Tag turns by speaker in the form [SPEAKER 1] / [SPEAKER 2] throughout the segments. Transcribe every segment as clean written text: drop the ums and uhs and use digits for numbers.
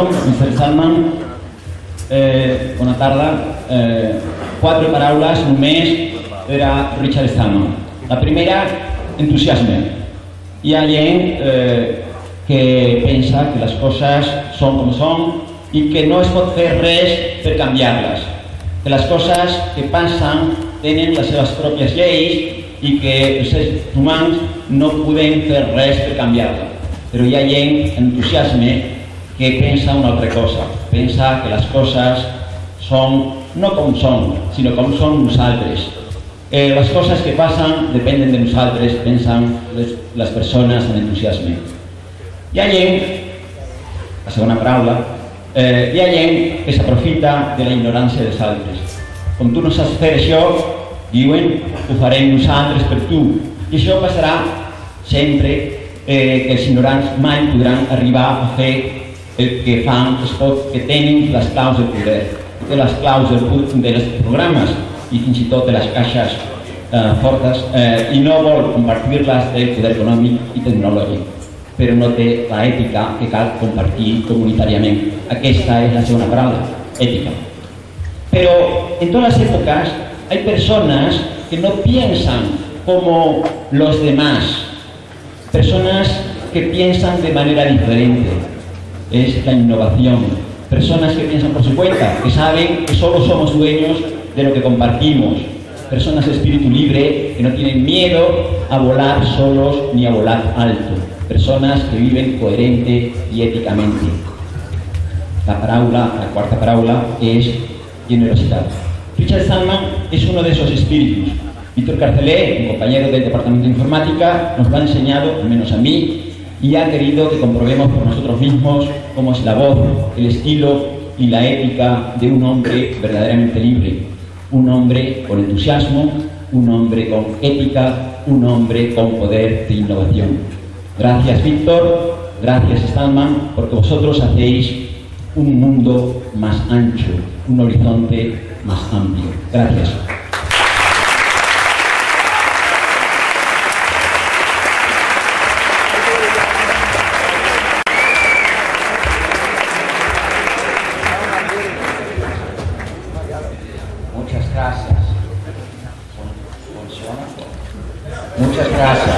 [SPEAKER 1] Welcome, Mr. Stallman. Bona tarda. Quatre paraules només per a Richard Stallman. La primera, entusiasme. Hi ha gent que pensa que les coses són com són i que no es pot fer res per canviar-les. Que les coses que passen tenen les seves pròpies lleis i que els éssers humans no podem fer res per canviar-les. Però hi ha gent amb entusiasme que pensa una altra cosa. Pensa que les coses són no com són, sinó com són nosaltres. Les coses que passen depenen de nosaltres, pensen les persones amb entusiasme. Hi ha gent, la segona paraula, hi ha gent que s'aprofita de la ignorància dels altres. Com tu no saps fer això, diuen, ho farem nosaltres per tu. I això passarà sempre, que els ignorants mai podran arribar a fer el que fan els pocs que tenen les claus del poder, de les claus dels programes i fins i tot de les caixes fortes, i no vol compartir-les del poder econòmic i tecnològic, però no té l'ètica que cal compartir comunitàriament. Aquesta és la segona paraula, ètica. Però en todas las épocas hay personas que no piensan como los demás, personas que piensan de manera diferente. Es la innovación. Personas que piensan por su cuenta, que saben que solo somos dueños de lo que compartimos. Personas de espíritu libre que no tienen miedo a volar solos ni a volar alto. Personas que viven coherente y éticamente. La cuarta paraula es generosidad. Richard Stallman es uno de esos espíritus. Víctor Carcelé, un compañero del Departamento de Informática, nos lo ha enseñado, al menos a mí, y ha querido que comprobemos por nosotros mismos cómo es la voz, el estilo y la ética de un hombre verdaderamente libre. Un hombre con entusiasmo, un hombre con ética, un hombre con poder de innovación. Gracias, Víctor, gracias, Stallman, porque vosotros hacéis un mundo más ancho, un horizonte más amplio. Gracias.
[SPEAKER 2] Muchas gracias.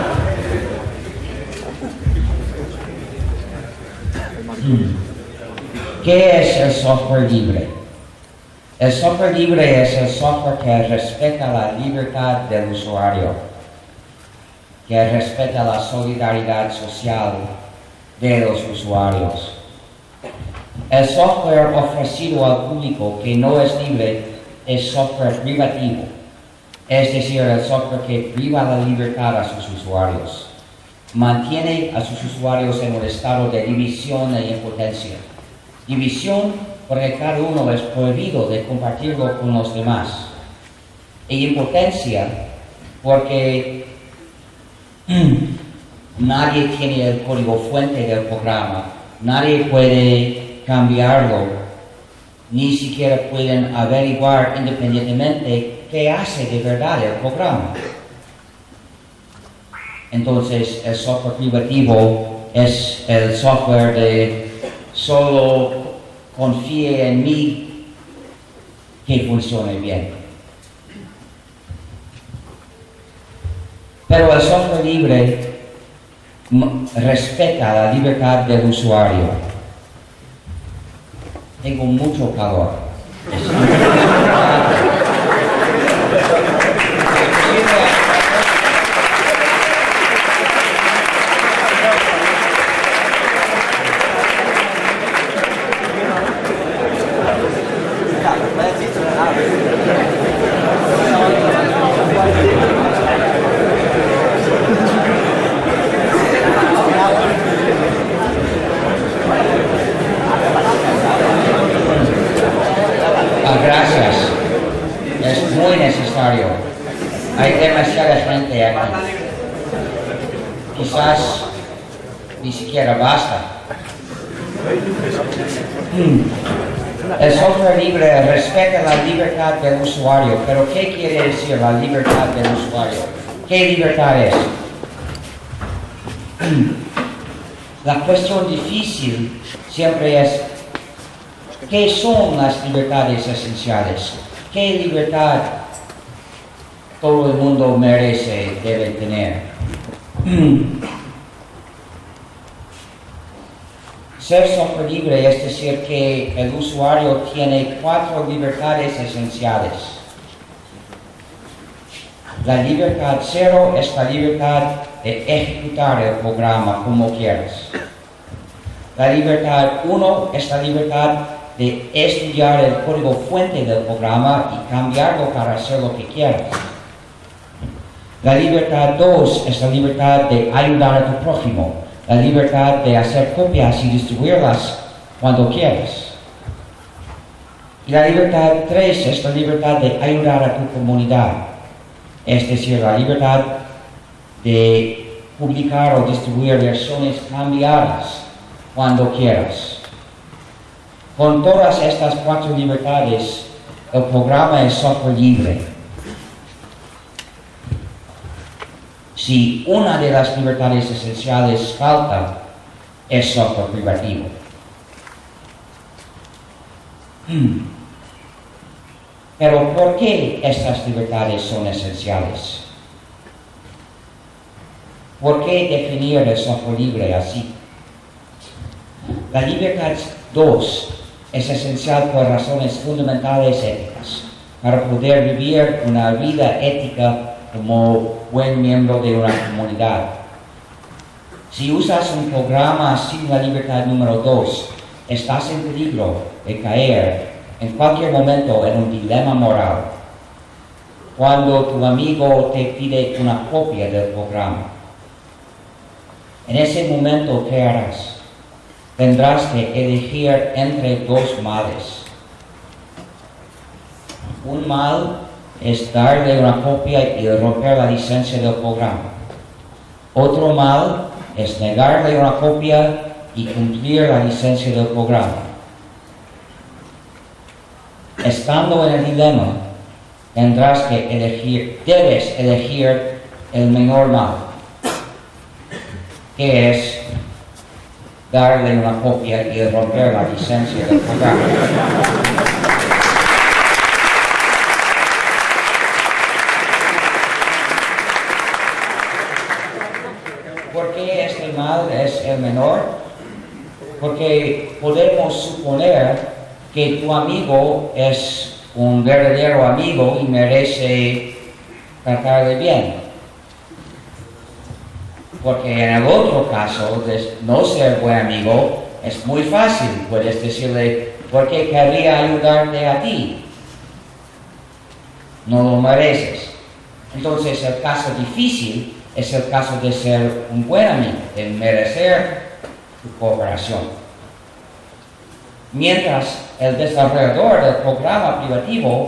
[SPEAKER 2] ¿Qué es el software libre? El software libre es el software que respeta la libertad del usuario, que respeta la solidaridad social de los usuarios. El software ofrecido al público que no es libre es software privativo. Es decir, el software que priva la libertad a sus usuarios, mantiene a sus usuarios en un estado de división e impotencia. División porque cada uno es prohibido de compartirlo con los demás. E impotencia porque nadie tiene el código fuente del programa, nadie puede cambiarlo, ni siquiera pueden averiguar independientemente qué hace de verdad el programa. Entonces, el software privativo es el software de solo confíe en mí que funcione bien. Pero el software libre respeta la libertad del usuario. Tengo mucho calor. Gracias. Es muy necesario. Hay demasiada gente aquí. Quizás ni siquiera basta. El software libre respeta la libertad del usuario, pero ¿qué quiere decir la libertad del usuario? ¿Qué libertad es? La cuestión difícil siempre es, ¿qué son las libertades esenciales? ¿Qué libertad todo el mundo merece, debe tener? Ser software libre es decir que el usuario tiene 4 libertades esenciales. La libertad 0 es la libertad de ejecutar el programa como quieras. La libertad 1 es la libertad de estudiar el código fuente del programa y cambiarlo para hacer lo que quieras. La libertad 2 es la libertad de ayudar a tu prójimo, la libertad de hacer copias y distribuirlas cuando quieras. Y la libertad 3 es la libertad de ayudar a tu comunidad, es decir, la libertad de publicar o distribuir versiones cambiadas cuando quieras. Con todas estas 4 libertades, el programa es software libre. Si una de las libertades esenciales falta, es software privativo. Pero ¿por qué estas libertades son esenciales? ¿Por qué definir el software libre así? La libertad 2 es esencial por razones fundamentales éticas, para poder vivir una vida ética como buen miembro de una comunidad. Si usas un programa sin la libertad número 2, estás en peligro de caer en cualquier momento en un dilema moral. Cuando tu amigo te pide una copia del programa, en ese momento, ¿qué harás? Tendrás que elegir entre 2 males. Un mal es darle una copia y romper la licencia del programa. Otro mal es negarle una copia y cumplir la licencia del programa. Estando en el dilema, tendrás que debes elegir el menor mal, que es darle una copia y romper la licencia del programa. ¿Por qué este mal es el menor? Porque podemos suponer que tu amigo es un verdadero amigo y merece tratarle bien. Porque en el otro caso, de no ser buen amigo, es muy fácil. Puedes decirle, ¿por qué querría ayudarte a ti? No lo mereces. Entonces el caso difícil es el caso de ser un buen amigo, de merecer tu cooperación. Mientras el desarrollador del programa privativo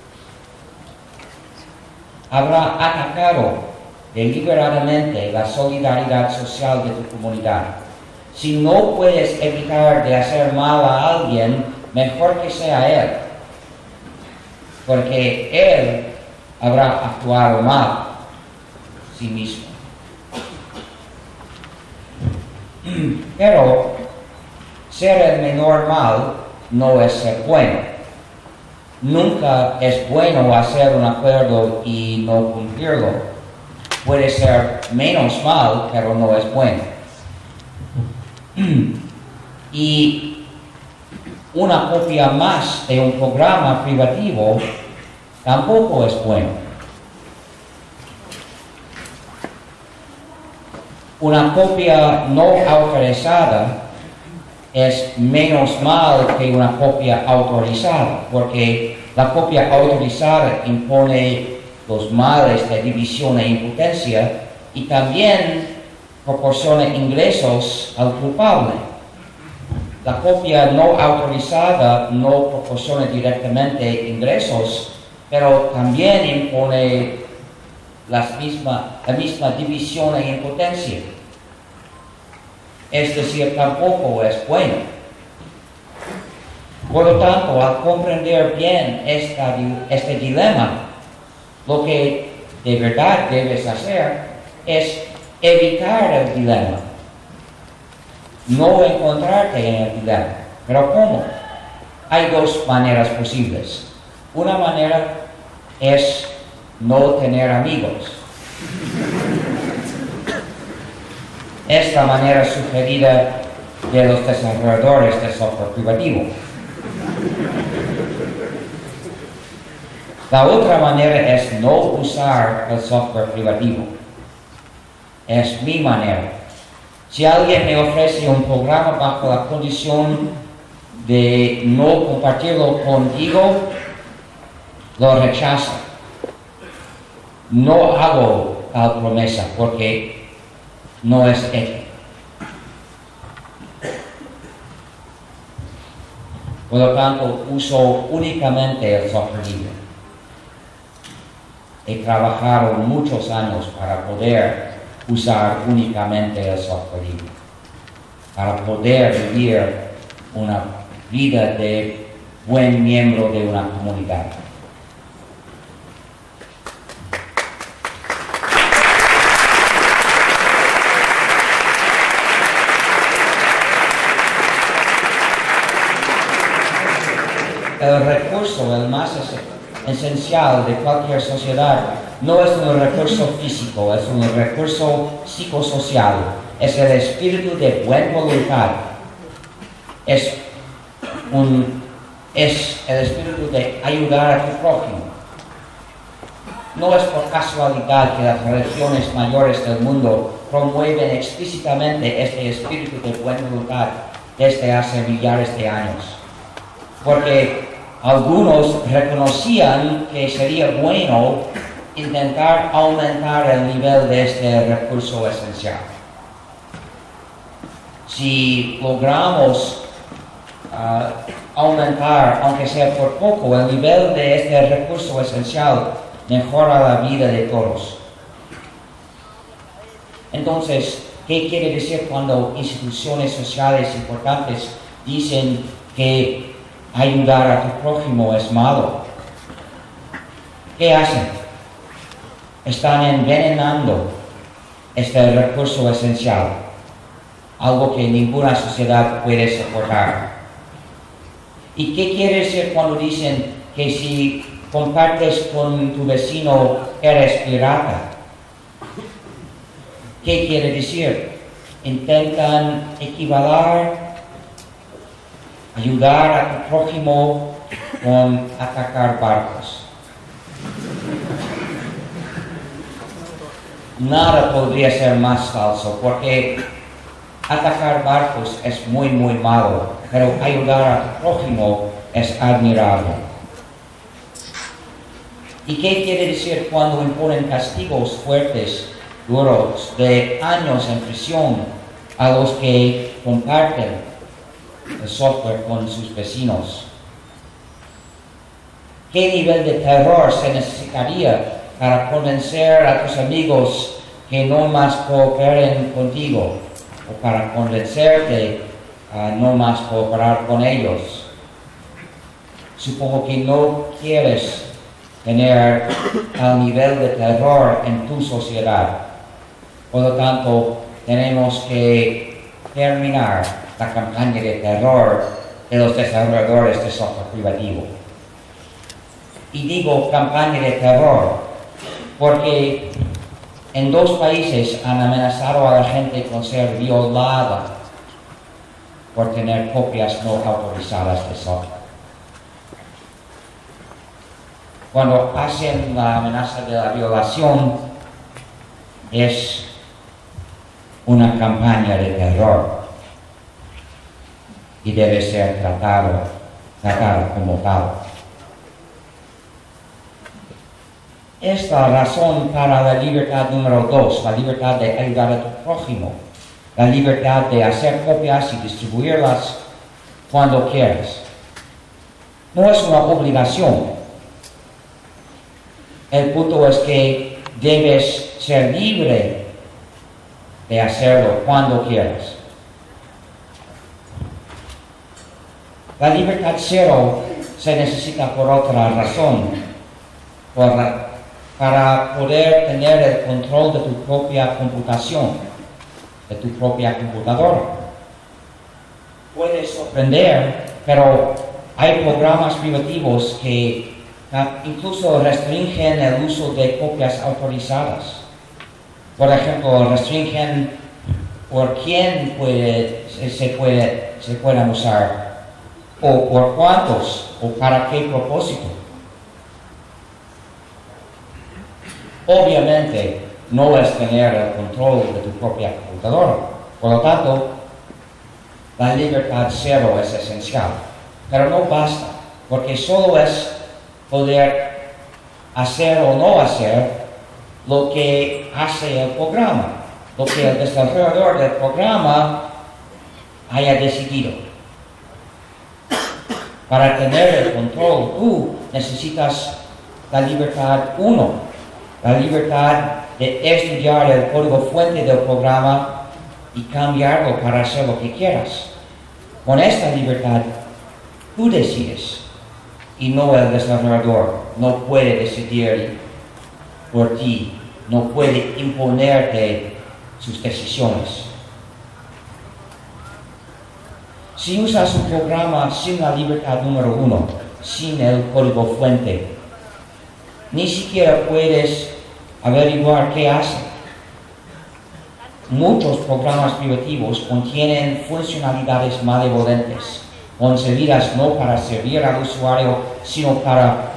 [SPEAKER 2] habrá atacado deliberadamente la solidaridad social de tu comunidad. Si no puedes evitar de hacer mal a alguien, mejor que sea él, porque él habrá actuado mal sí mismo. Pero ser el menor mal no es ser bueno. Nunca es bueno hacer un acuerdo y no cumplirlo. Puede ser menos mal, pero no es bueno. Y una copia más de un programa privativo tampoco es bueno. Una copia no autorizada es menos mal que una copia autorizada, porque la copia autorizada impone los males de división e impotencia y también proporciona ingresos al culpable. La copia no autorizada no proporciona directamente ingresos, pero también impone la misma división e impotencia. Es decir, tampoco es bueno. Por lo tanto, al comprender bien este dilema, lo que de verdad debes hacer es evitar el dilema. no encontrarte en el dilema. ¿Pero cómo? Hay dos maneras posibles. Una manera es no tener amigos. Es la manera sugerida de los desarrolladores de software privativo. La otra manera es no usar el software privativo. Es mi manera. Si alguien me ofrece un programa bajo la condición de no compartirlo contigo, lo rechazo. No hago tal promesa porque no es ético. Por lo tanto, uso únicamente el software libre. He trabajado muchos años para poder usar únicamente el software libre, para poder vivir una vida de buen miembro de una comunidad. El recurso, el más esencial de cualquier sociedad, no es un recurso físico, es un recurso psicosocial, es el espíritu de buena voluntad, es el espíritu de ayudar a tu prójimo. No es por casualidad que las religiones mayores del mundo promueven explícitamente este espíritu de buena voluntad desde hace millares de años, porque algunos reconocían que sería bueno intentar aumentar el nivel de este recurso esencial. Si logramos aumentar, aunque sea por poco, el nivel de este recurso esencial, mejora la vida de todos. Entonces, ¿qué quiere decir cuando instituciones sociales importantes dicen que ayudar a tu prójimo es malo? ¿Qué hacen? Están envenenando este recurso esencial, algo que ninguna sociedad puede soportar. ¿Y qué quiere decir cuando dicen que si compartes con tu vecino eres pirata? ¿Qué quiere decir? Intentan equivaler ayudar a tu prójimo con atacar barcos. Nada podría ser más falso, porque atacar barcos es muy malo, pero ayudar a tu prójimo es admirable. ¿Y qué quiere decir cuando imponen castigos fuertes, duros, de años en prisión a los que comparten el software con sus vecinos? ¿Qué nivel de terror se necesitaría para convencer a tus amigos que no más cooperen contigo, o para convencerte a no más cooperar con ellos? Supongo que no quieres tener tal nivel de terror en tu sociedad. Por lo tanto, tenemos que terminar la campaña de terror de los desarrolladores de software privativo. Y digo campaña de terror porque en 2 países han amenazado a la gente con ser violada por tener copias no autorizadas de software. Cuando hacen la amenaza de la violación, es una campaña de terror y debe ser tratado como tal. Es la razón para la libertad número 2, la libertad de ayudar a tu prójimo, la libertad de hacer copias y distribuirlas cuando quieras. No es una obligación. El punto es que debes ser libre de hacerlo cuando quieras. La libertad cero se necesita por otra razón, para poder tener el control de tu propia computación, de tu propia computadora. puede sorprender, pero hay programas privativos que incluso restringen el uso de copias autorizadas. Por ejemplo, restringen por quién se pueden usar, o por cuántos, o para qué propósito. Obviamente, no es tener el control de tu propia computadora. Por lo tanto, la libertad cero es esencial. Pero no basta, porque solo es poder hacer o no hacer lo que hace el programa, lo que el desarrollador del programa haya decidido. Para tener el control, tú necesitas la libertad 1, la libertad de estudiar el código fuente del programa y cambiarlo para hacer lo que quieras. Con esta libertad, tú decides y no el desarrollador. No puede decidir por ti, no puede imponerte sus decisiones. Si usas un programa sin la libertad número 1, sin el código fuente, ni siquiera puedes averiguar qué hace. Muchos programas privativos contienen funcionalidades malevolentes, concebidas no para servir al usuario, sino para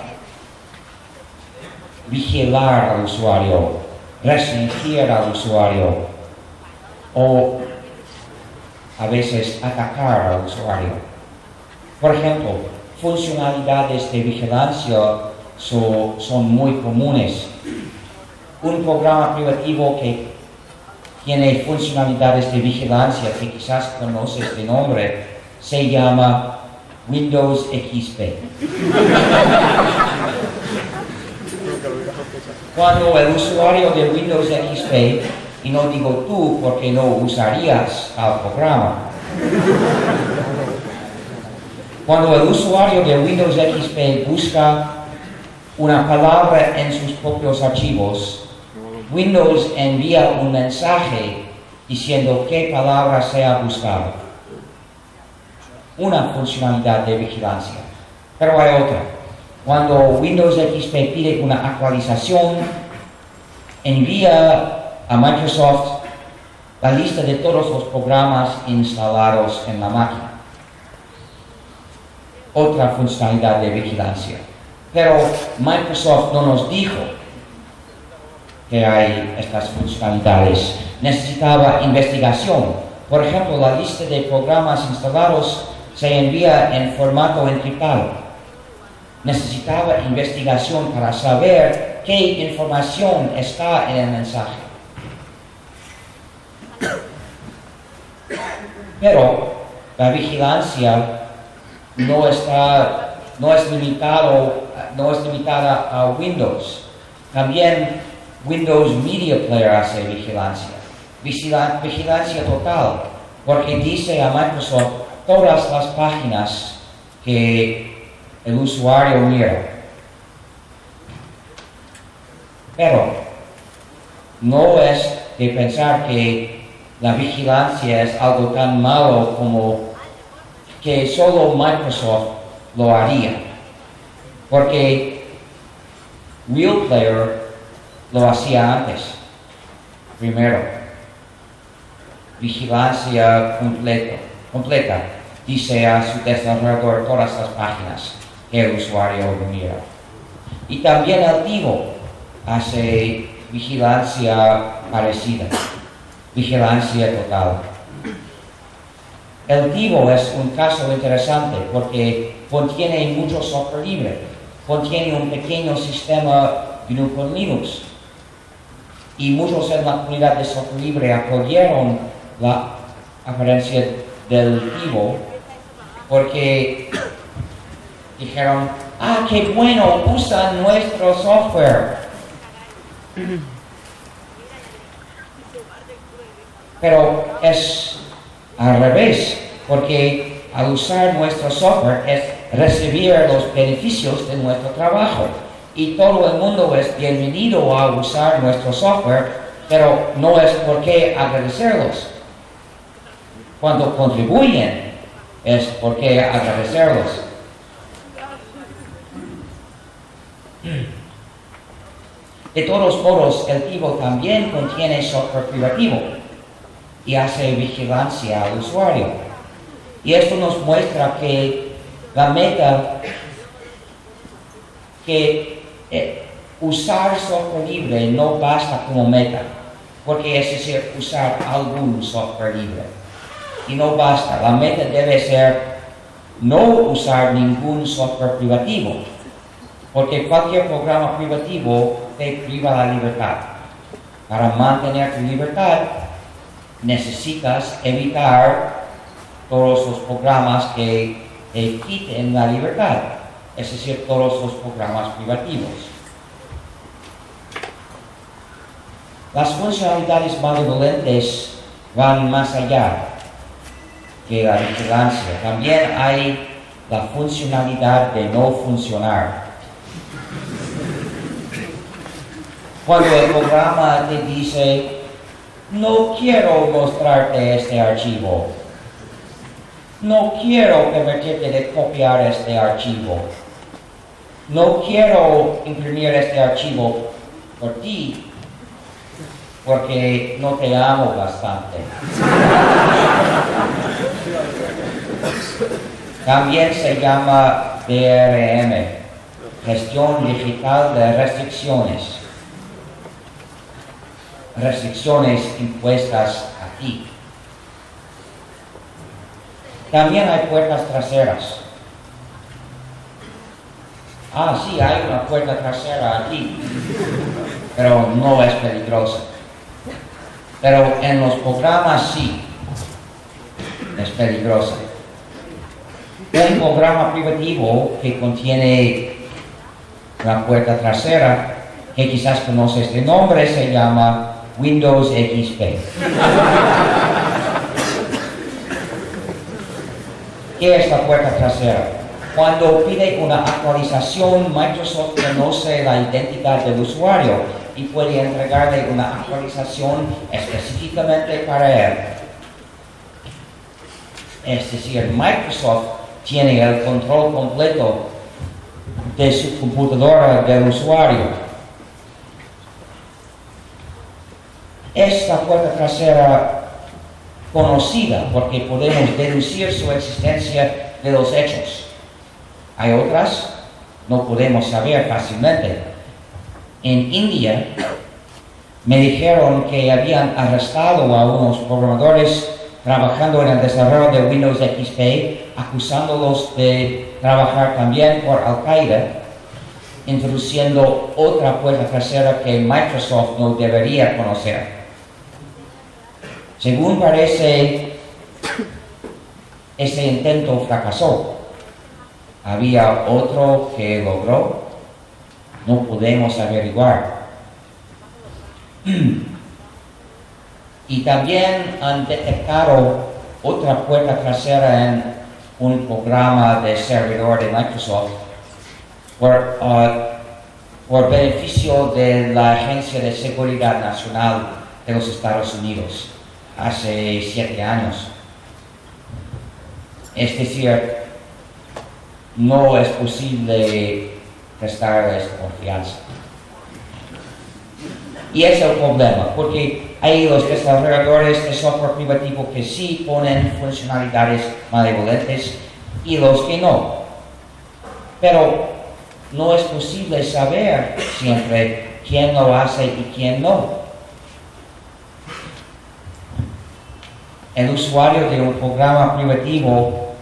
[SPEAKER 2] vigilar al usuario, restringir al usuario o a veces atacar al usuario. Por ejemplo, funcionalidades de vigilancia son muy comunes. Un programa privativo que tiene funcionalidades de vigilancia que quizás conoces de nombre se llama Windows XP. Cuando el usuario de Windows XP, y no digo tú porque no usarías tal programa, cuando el usuario de Windows XP busca una palabra en sus propios archivos, Windows envía un mensaje diciendo qué palabra se ha buscado. Una funcionalidad de vigilancia. Pero hay otra. Cuando Windows XP pide una actualización, envía a Microsoft la lista de todos los programas instalados en la máquina. Otra funcionalidad de vigilancia. Pero Microsoft no nos dijo que hay estas funcionalidades. Necesitaba investigación. Por ejemplo, la lista de programas instalados se envía en formato encriptado. Necesitaba investigación para saber qué información está en el mensaje. Pero la vigilancia no es limitada a Windows. También Windows Media Player hace vigilancia. Vigilancia total, porque dice a Microsoft todas las páginas que el usuario mira. Pero no es de pensar que la vigilancia es algo tan malo como que solo Microsoft lo haría. Porque Real Player lo hacía antes. Primero, vigilancia completa. Dice a su desarrollador todas las páginas que el usuario mira. Y también el TiVo hace vigilancia parecida. Vigilancia total. El TiVo es un caso interesante porque contiene mucho software libre. Contiene un pequeño sistema GNU con Linux. Y muchos en la comunidad de software libre acogieron la apariencia del TiVo porque dijeron, qué bueno, usan nuestro software. Pero es al revés, porque al usar nuestro software es recibir los beneficios de nuestro trabajo. Y todo el mundo es bienvenido a usar nuestro software, pero no es por qué agradecerlos. Cuando contribuyen es por qué agradecerlos. De todos modos, el Tivo también contiene software privativo y hace vigilancia al usuario. Y esto nos muestra que la meta, que usar software libre no basta como meta, porque es decir, usar algún software libre. Y no basta, la meta debe ser no usar ningún software privativo, porque cualquier programa privativo te priva la libertad. Para mantener tu libertad, necesitas evitar todos los programas que te quiten la libertad, es decir, todos los programas privativos. Las funcionalidades malevolentes van más allá que la vigilancia. También hay la funcionalidad de no funcionar. Cuando el programa te dice, no quiero mostrarte este archivo, no quiero permitirte de copiar este archivo, no quiero imprimir este archivo por ti, porque no te amo bastante. También se llama DRM, Gestión Digital de Restricciones. Restricciones impuestas a ti. También hay puertas traseras. Sí, hay una puerta trasera aquí, pero no es peligrosa. Pero en los programas sí, es peligrosa. Un programa privativo que contiene una puerta trasera, que quizás conoces de nombre, se llama Windows XP. ¿Qué es la puerta trasera? Cuando pide una actualización, Microsoft conoce la identidad del usuario y puede entregarle una actualización específicamente para él. Es decir, Microsoft tiene el control completo de su computadora del usuario. Esta puerta trasera conocida porque podemos deducir su existencia de los hechos. Hay otras, no podemos saber fácilmente. En India me dijeron que habían arrestado a unos programadores trabajando en el desarrollo de Windows XP, acusándolos de trabajar también por Al-Qaeda, introduciendo otra puerta trasera que Microsoft no debería conocer. Según parece, ese intento fracasó. Había otro que logró. No podemos averiguar. Y también han detectado otra puerta trasera en un programa de servidor de Microsoft por beneficio de la Agencia de Seguridad Nacional de los Estados Unidos hace 7 años. Es decir, no es posible prestarles confianza. Y ese es el problema, porque hay los desarrolladores de software privativo que sí ponen funcionalidades malevolentes y los que no. Pero no es posible saber siempre quién lo hace y quién no. El usuario de un programa privativo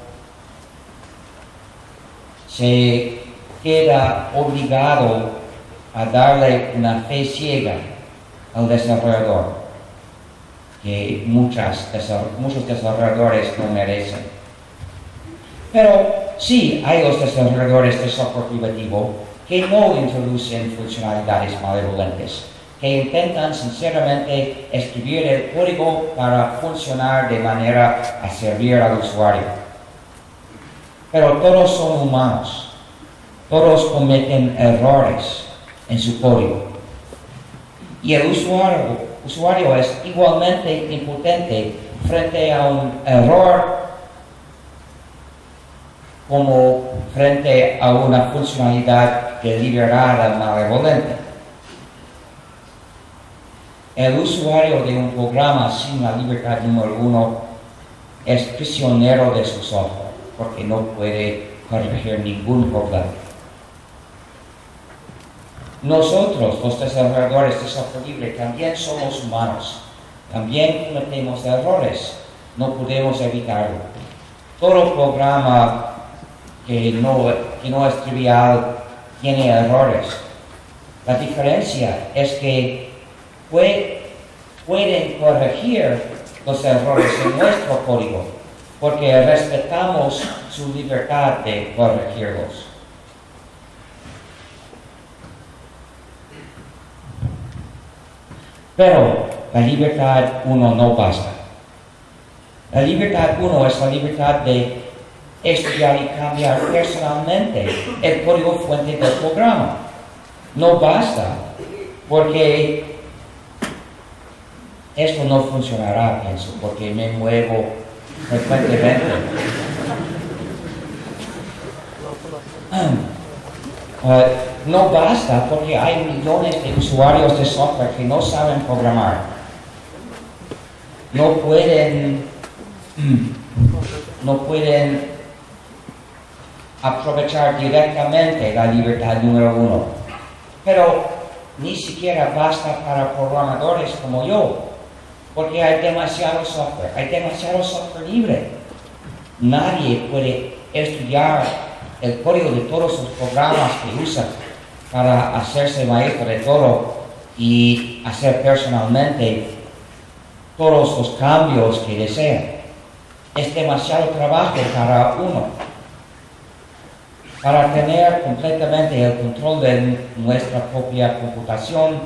[SPEAKER 2] se queda obligado a darle una fe ciega al desarrollador, que muchos desarrolladores no merecen. Pero sí hay los desarrolladores de software privativo que no introducen funcionalidades malevolentes, que intentan sinceramente escribir el código para funcionar de manera a servir al usuario. Pero todos son humanos, todos cometen errores en su código. Y el usuario es igualmente impotente frente a un error como frente a una funcionalidad deliberada malevolente. El usuario de un programa sin la libertad número 1 es prisionero de su software, porque no puede corregir ningún problema. Nosotros, los desarrolladores de software libre, también somos humanos. También cometemos errores. No podemos evitarlo. Todo programa que no es trivial tiene errores. La diferencia es que pueden corregir los errores en nuestro código, porque respetamos su libertad de corregirlos. Pero la libertad 1 no basta. La libertad 1 es la libertad de estudiar y cambiar personalmente el código fuente del programa. No basta, porque esto no funcionará, pienso, porque me muevo frecuentemente. No basta porque hay millones de usuarios de software que no saben programar. No pueden aprovechar directamente la libertad número 1. Pero ni siquiera basta para programadores como yo, porque hay demasiado software libre. Nadie puede estudiar el código de todos los programas que usa para hacerse maestro de todo y hacer personalmente todos los cambios que desea. Es demasiado trabajo para uno. Para tener completamente el control de nuestra propia computación,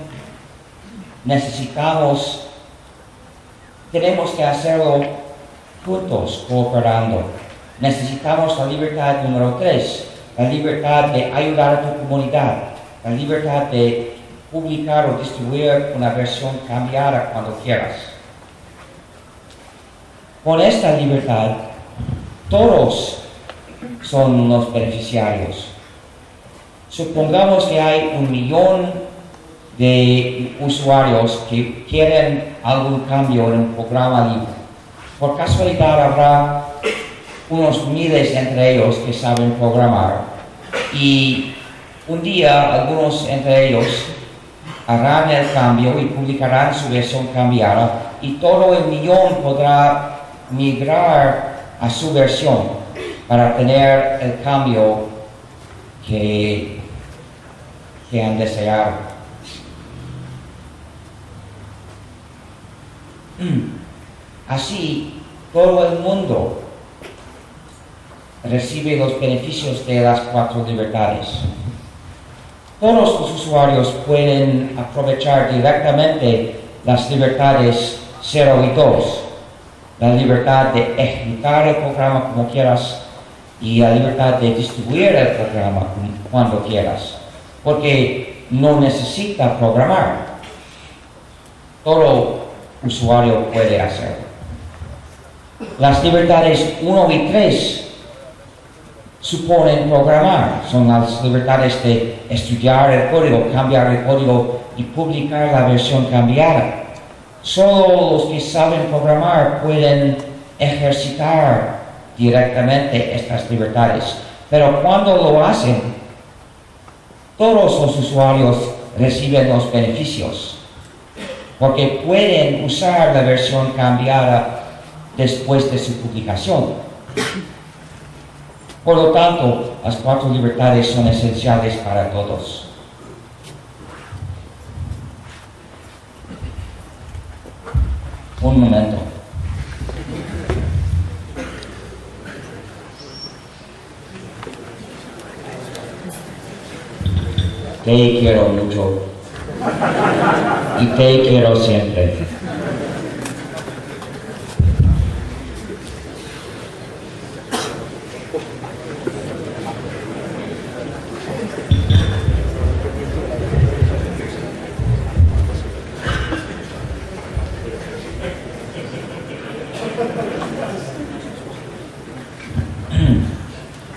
[SPEAKER 2] tenemos que hacerlo juntos, cooperando. Necesitamos la libertad número 3, la libertad de ayudar a tu comunidad, la libertad de publicar o distribuir una versión cambiada cuando quieras. Con esta libertad, todos son los beneficiarios. Supongamos que hay 1 millón de usuarios que quieren algún cambio en un programa libre. Por casualidad habrá unos miles entre ellos que saben programar, y un día algunos entre ellos harán el cambio y publicarán su versión cambiada, y todo el millón podrá migrar a su versión para tener el cambio que han deseado. Así, todo el mundo recibe los beneficios de las 4 libertades. Todos los usuarios pueden aprovechar directamente las libertades 0 y 2. La libertad de ejecutar el programa como quieras y la libertad de distribuir el programa cuando quieras, porque no necesita programar. Todo usuario puede hacerlo. Las libertades 1 y 3 suponen programar. Son las libertades de estudiar el código, cambiar el código y publicar la versión cambiada. Solo los que saben programar pueden ejercitar directamente estas libertades. Pero cuando lo hacen, todos los usuarios reciben los beneficios, porque pueden usar la versión cambiada después de su publicación. Por lo tanto, las 4 libertades son esenciales para todos. Un momento. Te quiero mucho y te quiero siempre.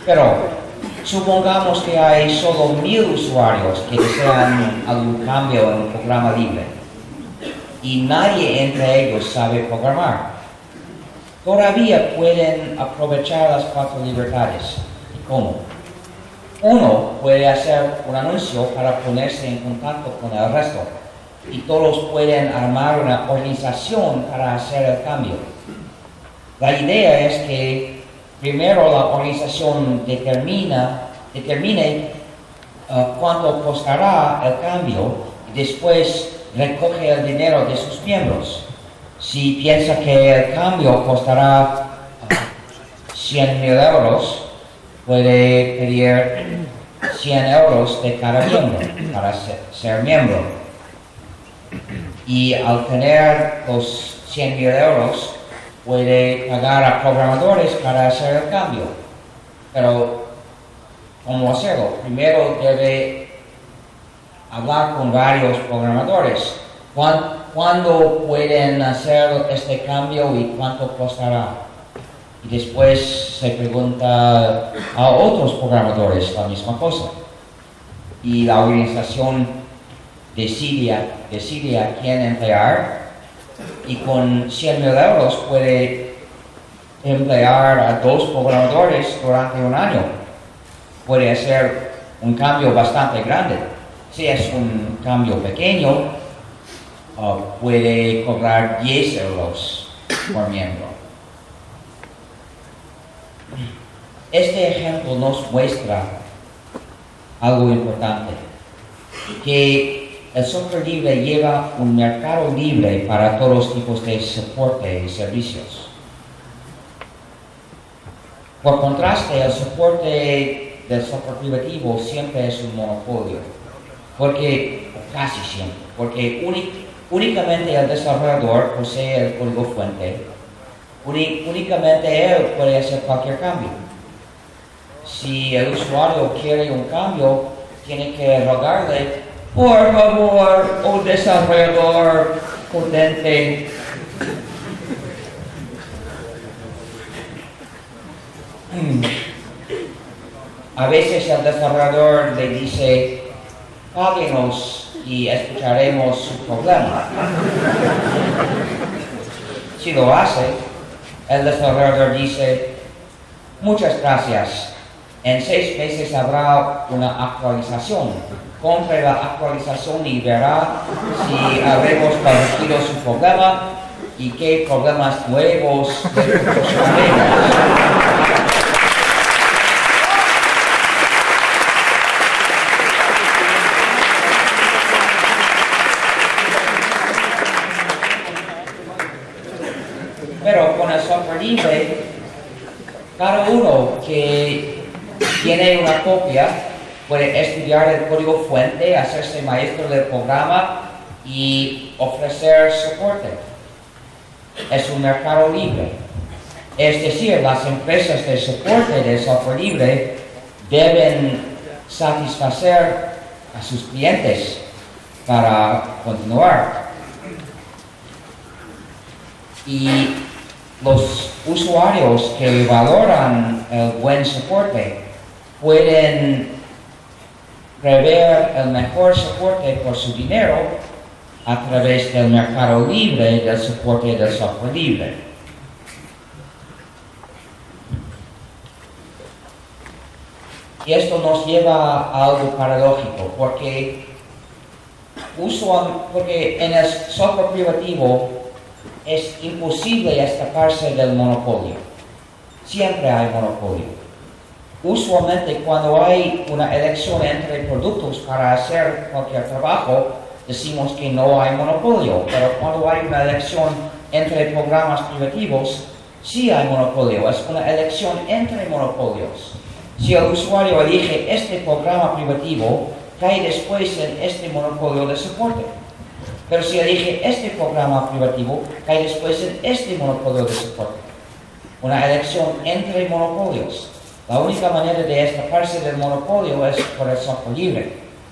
[SPEAKER 2] Pero supongamos que hay solo 1000 usuarios que desean algún cambio en un programa libre y nadie entre ellos sabe programar. Todavía pueden aprovechar las 4 libertades. ¿Cómo? Uno puede hacer un anuncio para ponerse en contacto con el resto y todos pueden armar una organización para hacer el cambio. La idea es que primero la organización determine cuánto costará el cambio y después recoge el dinero de sus miembros. Si piensa que el cambio costará 100.000 euros, puede pedir 100 euros de cada miembro para ser miembro. Y al tener los 100.000 euros, puede pagar a programadores para hacer el cambio. Pero, ¿cómo hacerlo? Primero debe hablar con varios programadores. ¿Cuándo pueden hacer este cambio y cuánto costará? Y después se pregunta a otros programadores la misma cosa. Y la organización decide a quién emplear, y con 100.000 euros puede emplear a 2 programadores durante un año. Puede hacer un cambio bastante grande. Si es un cambio pequeño, puede cobrar 10 euros por miembro. Este ejemplo nos muestra algo importante, que el software libre lleva un mercado libre para todos los tipos de soporte y servicios. Por contraste, el soporte del software privativo siempre es un monopolio, casi siempre, porque únicamente el desarrollador posee el código fuente, únicamente él puede hacer cualquier cambio. Si el usuario quiere un cambio, tiene que rogarle: por favor, oh desarrollador potente, a veces el desarrollador le dice: páguenos y escucharemos su problema. Si lo hace, el desarrollador dice: muchas gracias, en 6 meses habrá una actualización. Compre la actualización y verá si habremos corregido su problema y qué problemas nuevos le proporcionaremos. Pero con el software libre, cada uno que tiene una copia puede estudiar el código fuente, hacerse maestro del programa y ofrecer soporte. Es un mercado libre. Es decir, las empresas de soporte del software libre deben satisfacer a sus clientes para continuar. Y los usuarios que valoran el buen soporte pueden prever el mejor soporte por su dinero a través del mercado libre del soporte del software libre. Y esto nos lleva a algo paradójico, porque en el software privativo es imposible escaparse del monopolio. Siempre hay monopolio. Usualmente cuando hay una elección entre productos para hacer cualquier trabajo, decimos que no hay monopolio, pero cuando hay una elección entre programas privativos, sí hay monopolio. Es una elección entre monopolios. Si el usuario elige este programa privativo, cae después en este monopolio de soporte. Pero si elige este programa privativo, cae después en este monopolio de soporte. Una elección entre monopolios. La única manera de escaparse del monopolio es por el software libre.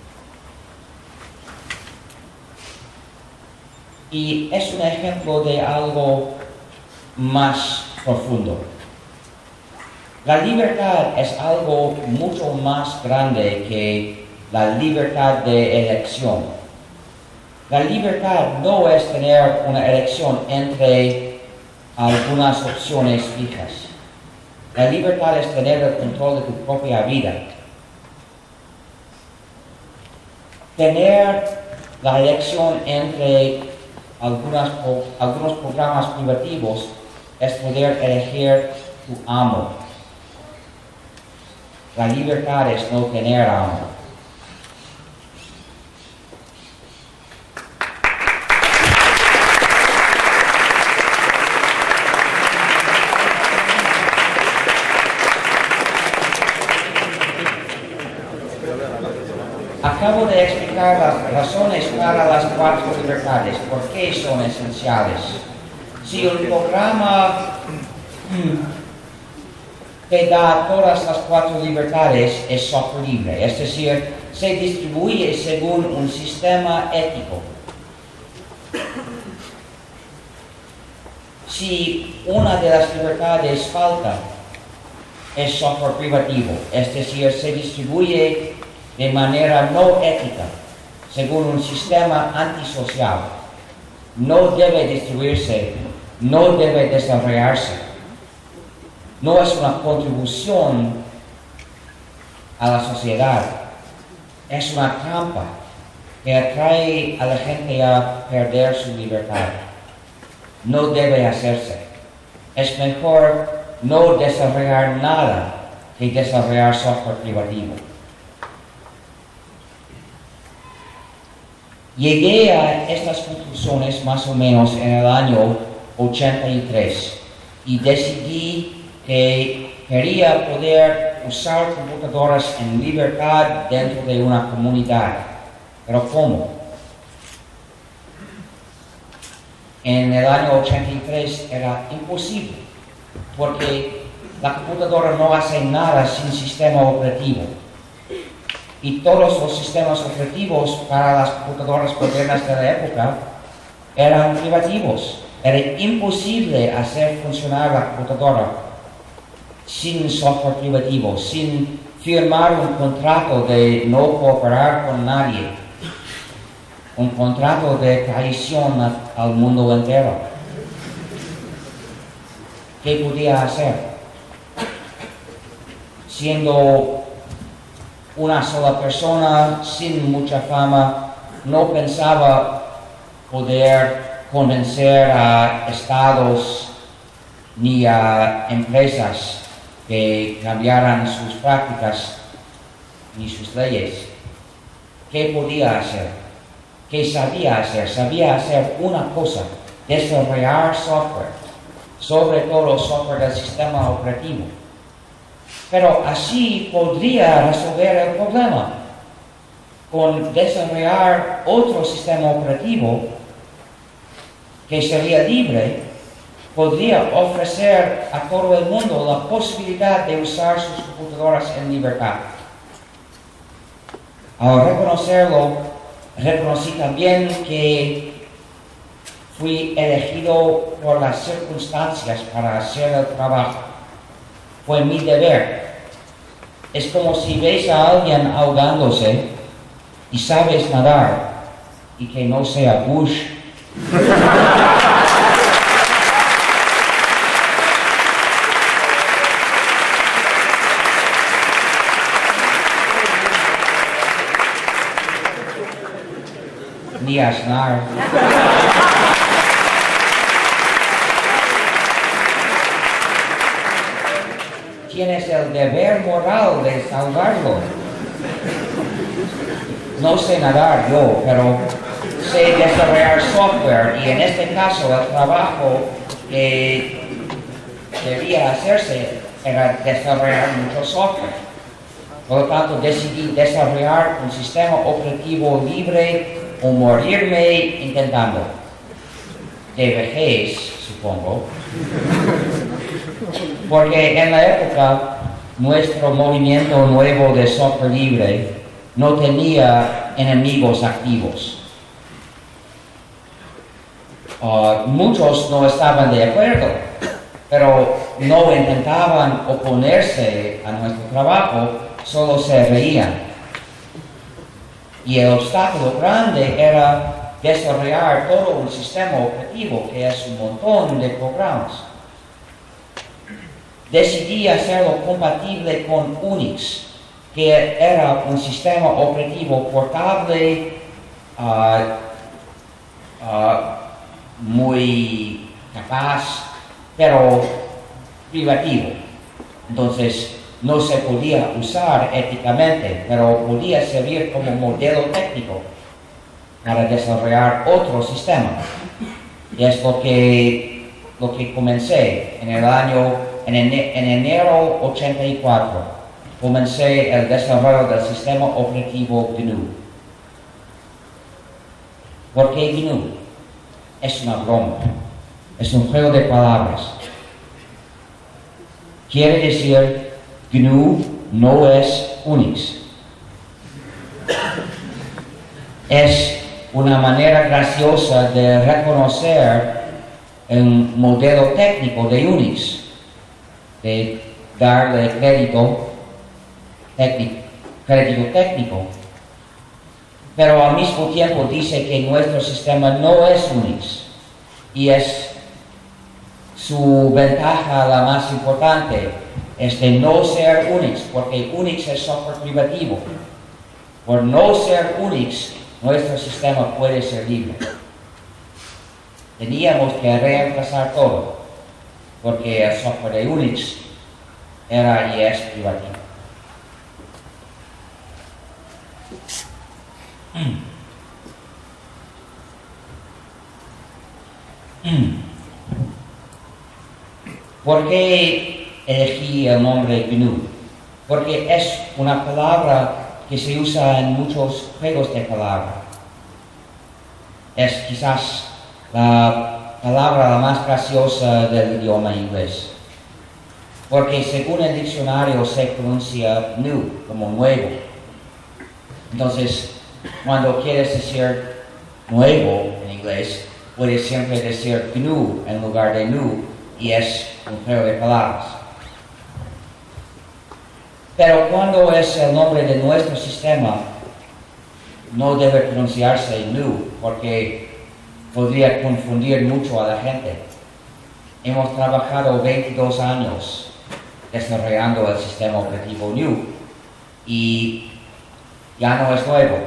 [SPEAKER 2] Y es un ejemplo de algo más profundo. La libertad es algo mucho más grande que la libertad de elección. La libertad no es tener una elección entre algunas opciones fijas. La libertad es tener el control de tu propia vida. Tener la elección entre algunos programas privativos es poder elegir tu amo. La libertad es no tener amo. Acabo de explicar las razones para las 4 libertades, por qué son esenciales. Si un programa que da todas las 4 libertades es software libre, es decir, se distribuye según un sistema ético. Si una de las libertades falta, es software privativo, es decir, se distribuye de manera no ética, según un sistema antisocial. No debe distribuirse, no debe desarrollarse. No es una contribución a la sociedad, es una trampa que atrae a la gente a perder su libertad. No debe hacerse. Es mejor no desarrollar nada que desarrollar software privativo. Llegué a estas conclusiones más o menos en el año 83 y decidí que quería poder usar computadoras en libertad dentro de una comunidad. ¿Pero cómo? En el año 83 era imposible, porque la computadora no hace nada sin sistema operativo. Y todos los sistemas operativos para las computadoras modernas de la época eran privativos. Era imposible hacer funcionar la computadora sin software privativo, sin firmar un contrato de no cooperar con nadie, un contrato de traición al mundo entero. ¿Qué podía hacer? Siendo una sola persona, sin mucha fama, no pensaba poder convencer a estados ni a empresas que cambiaran sus prácticas ni sus leyes. ¿Qué podía hacer? ¿Qué sabía hacer? Sabía hacer una cosa: desarrollar software, sobre todo software del sistema operativo. Pero así podría resolver el problema. Con desarrollar otro sistema operativo que sería libre, podría ofrecer a todo el mundo la posibilidad de usar sus computadoras en libertad. Al reconocerlo, reconocí también que fui elegido por las circunstancias para hacer el trabajo. Fue mi deber. Es como si ves a alguien ahogándose y sabes nadar y que no sea Bush. Ni Aznar. Tienes el deber moral de salvarlo. No sé nadar yo, pero sé desarrollar software, y en este caso el trabajo que debía hacerse era desarrollar mucho software. Por lo tanto, decidí desarrollar un sistema operativo libre o morirme intentando. De vejez, supongo. Porque en la época, nuestro movimiento nuevo de software libre no tenía enemigos activos. Muchos no estaban de acuerdo. pero no intentaban oponerse a nuestro trabajo, solo se reían. Y el obstáculo grande era desarrollar todo un sistema operativo que es un montón de programas. Decidí hacerlo compatible con Unix, que era un sistema operativo portable muy capaz, pero privativo. Entonces no se podía usar éticamente, pero podía servir como modelo técnico para desarrollar otro sistema. Y es lo que comencé en enero 84. Comencé el desarrollo del sistema operativo GNU. ¿Por qué GNU? Es una broma, es un juego de palabras. Quiere decir GNU no es Unix. Es una manera graciosa de reconocer el modelo técnico de Unix, de darle crédito técnico, pero al mismo tiempo dice que nuestro sistema no es Unix, y es su ventaja la más importante, es de no ser Unix, porque Unix es software privativo. Por no ser Unix, nuestro sistema puede ser libre. Teníamos que reemplazar todo, porque el software de Unix era y es privativo. ¿Por qué elegí el nombre GNU? Porque es una palabra que se usa en muchos juegos de palabras. Es quizás la palabra la más graciosa del idioma inglés. Porque según el diccionario se pronuncia new, como nuevo. Entonces, cuando quieres decir nuevo en inglés, puedes siempre decir GNU en lugar de new, y es un juego de palabras. Pero cuando es el nombre de nuestro sistema, no debe pronunciarse GNU, porque podría confundir mucho a la gente. Hemos trabajado 22 años desarrollando el sistema operativo GNU, y ya no es nuevo.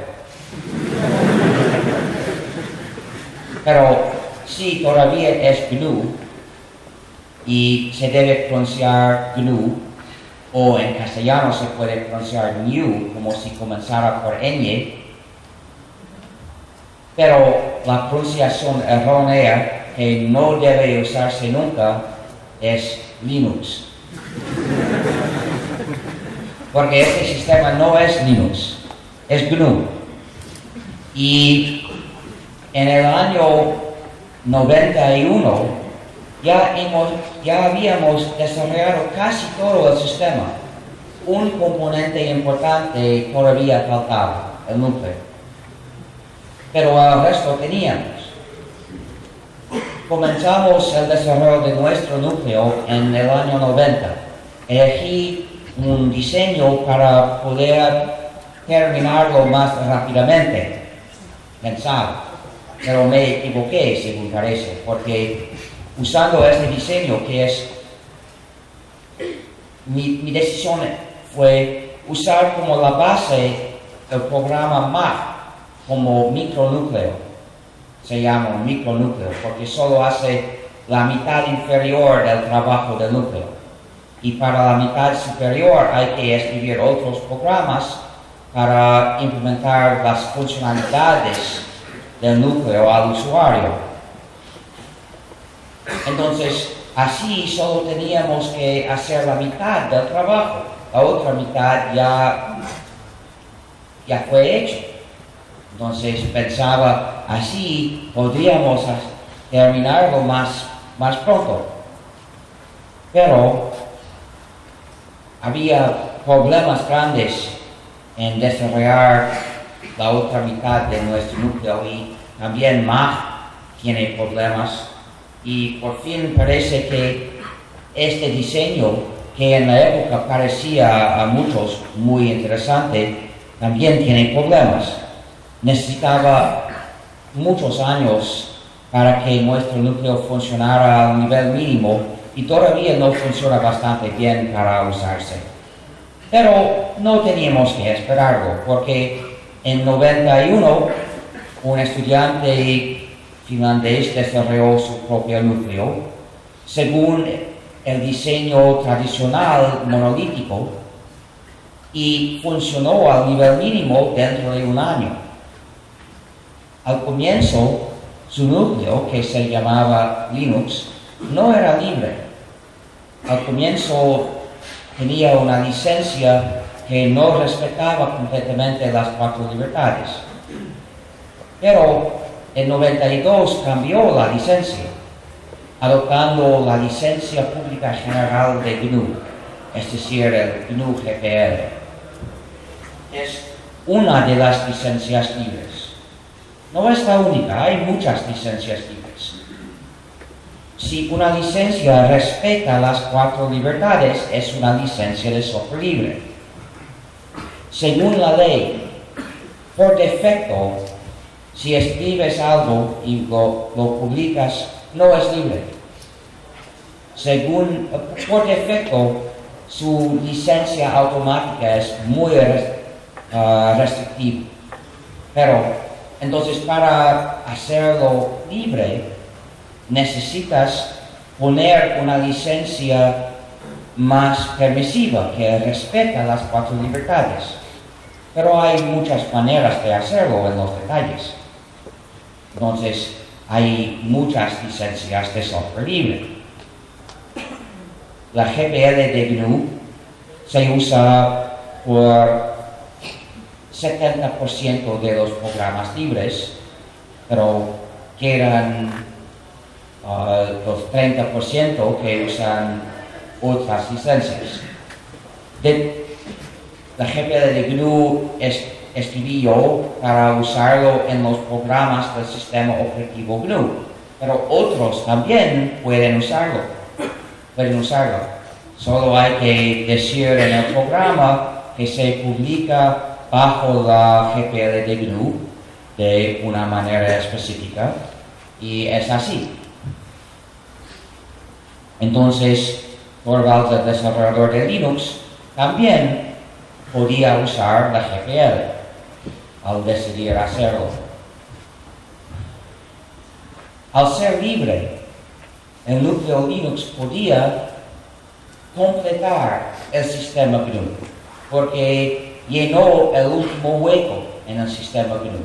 [SPEAKER 2] Pero sí, todavía es GNU, y se debe pronunciar GNU, o en castellano se puede pronunciar GNU, como si comenzara por ñ, pero la pronunciación errónea, que no debe usarse nunca, es Linux. Porque este sistema no es Linux, es GNU. Y en el año 91 ya habíamos desarrollado casi todo el sistema. Un componente importante todavía faltaba, el núcleo. Pero el resto teníamos. Comenzamos el desarrollo de nuestro núcleo en el año 90. Elegí un diseño para poder terminarlo más rápidamente, pensaba. Pero me equivoqué, según parece, porque usando este diseño, que es mi decisión fue usar como la base el programa MAC como micronúcleo. Se llama micronúcleo porque solo hace la mitad inferior del trabajo del núcleo, y para la mitad superior hay que escribir otros programas para implementar las funcionalidades del núcleo al usuario. Entonces, así solo teníamos que hacer la mitad del trabajo, la otra mitad ya fue hecho. Entonces pensaba, así podríamos terminarlo más pronto. Pero había problemas grandes en desarrollar la otra mitad de nuestro núcleo, y también Mach tiene problemas, y por fin parece que este diseño, que en la época parecía a muchos muy interesante, también tiene problemas. Necesitaba muchos años para que nuestro núcleo funcionara al nivel mínimo y todavía no funciona bastante bien para usarse. Pero no teníamos que esperarlo, porque en 91 un estudiante finlandés desarrolló su propio núcleo según el diseño tradicional monolítico y funcionó al nivel mínimo dentro de un año. Al comienzo, su núcleo, que se llamaba Linux, no era libre. Al comienzo tenía una licencia que no respetaba completamente las 4 libertades. Pero en 92 cambió la licencia, adoptando la licencia pública general de GNU, es decir, el GNU GPL. Es una de las licencias libres. No es la única, hay muchas licencias libres. Si una licencia respeta las 4 libertades, es una licencia de software libre. Según la ley, por defecto, si escribes algo y lo publicas, no es libre. Por defecto, su licencia automática es muy restrictiva. Pero, entonces, para hacerlo libre, necesitas poner una licencia más permisiva, que respeta las 4 libertades. Pero hay muchas maneras de hacerlo en los detalles. Entonces, hay muchas licencias de software libre. La GPL de GNU se usa por 70% de los programas libres, pero quedan los 30% que usan otras licencias. La GPL de GNU escribí yo para usarlo en los programas del sistema operativo GNU, pero otros también pueden usarlo. Solo hay que decir en el programa que se publica bajo la GPL de GNU de una manera específica, y es así. Entonces, Torvalds, el desarrollador de Linux, también podía usar la GPL al decidir hacerlo. Al ser libre, el núcleo Linux podía completar el sistema GNU, porque llenó el último hueco en el sistema GNU,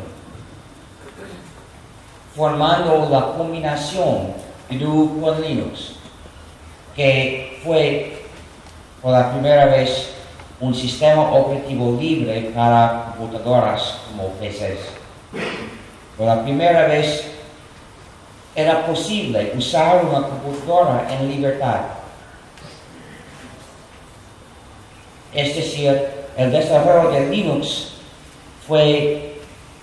[SPEAKER 2] formando la combinación GNU con Linux, que fue por la primera vez un sistema operativo libre para computadoras como PCs. Por la primera vez era posible usar una computadora en libertad. Es decir, el desarrollo de Linux fue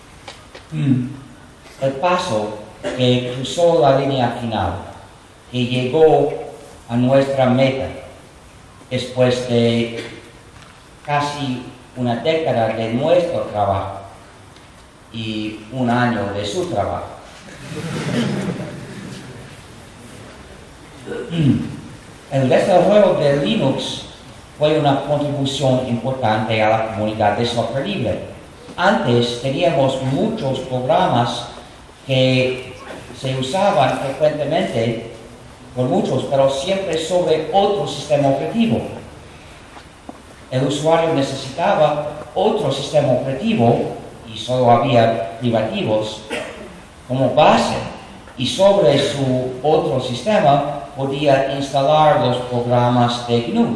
[SPEAKER 2] el paso que cruzó la línea final, que llegó a nuestra meta después de casi una década de nuestro trabajo y un año de su trabajo. El desarrollo de Linux fue una contribución importante a la comunidad de software libre. Antes teníamos muchos programas que se usaban frecuentemente por muchos, pero siempre sobre otro sistema operativo. El usuario necesitaba otro sistema operativo y solo había privativos como base, y sobre su otro sistema podía instalar los programas de GNU.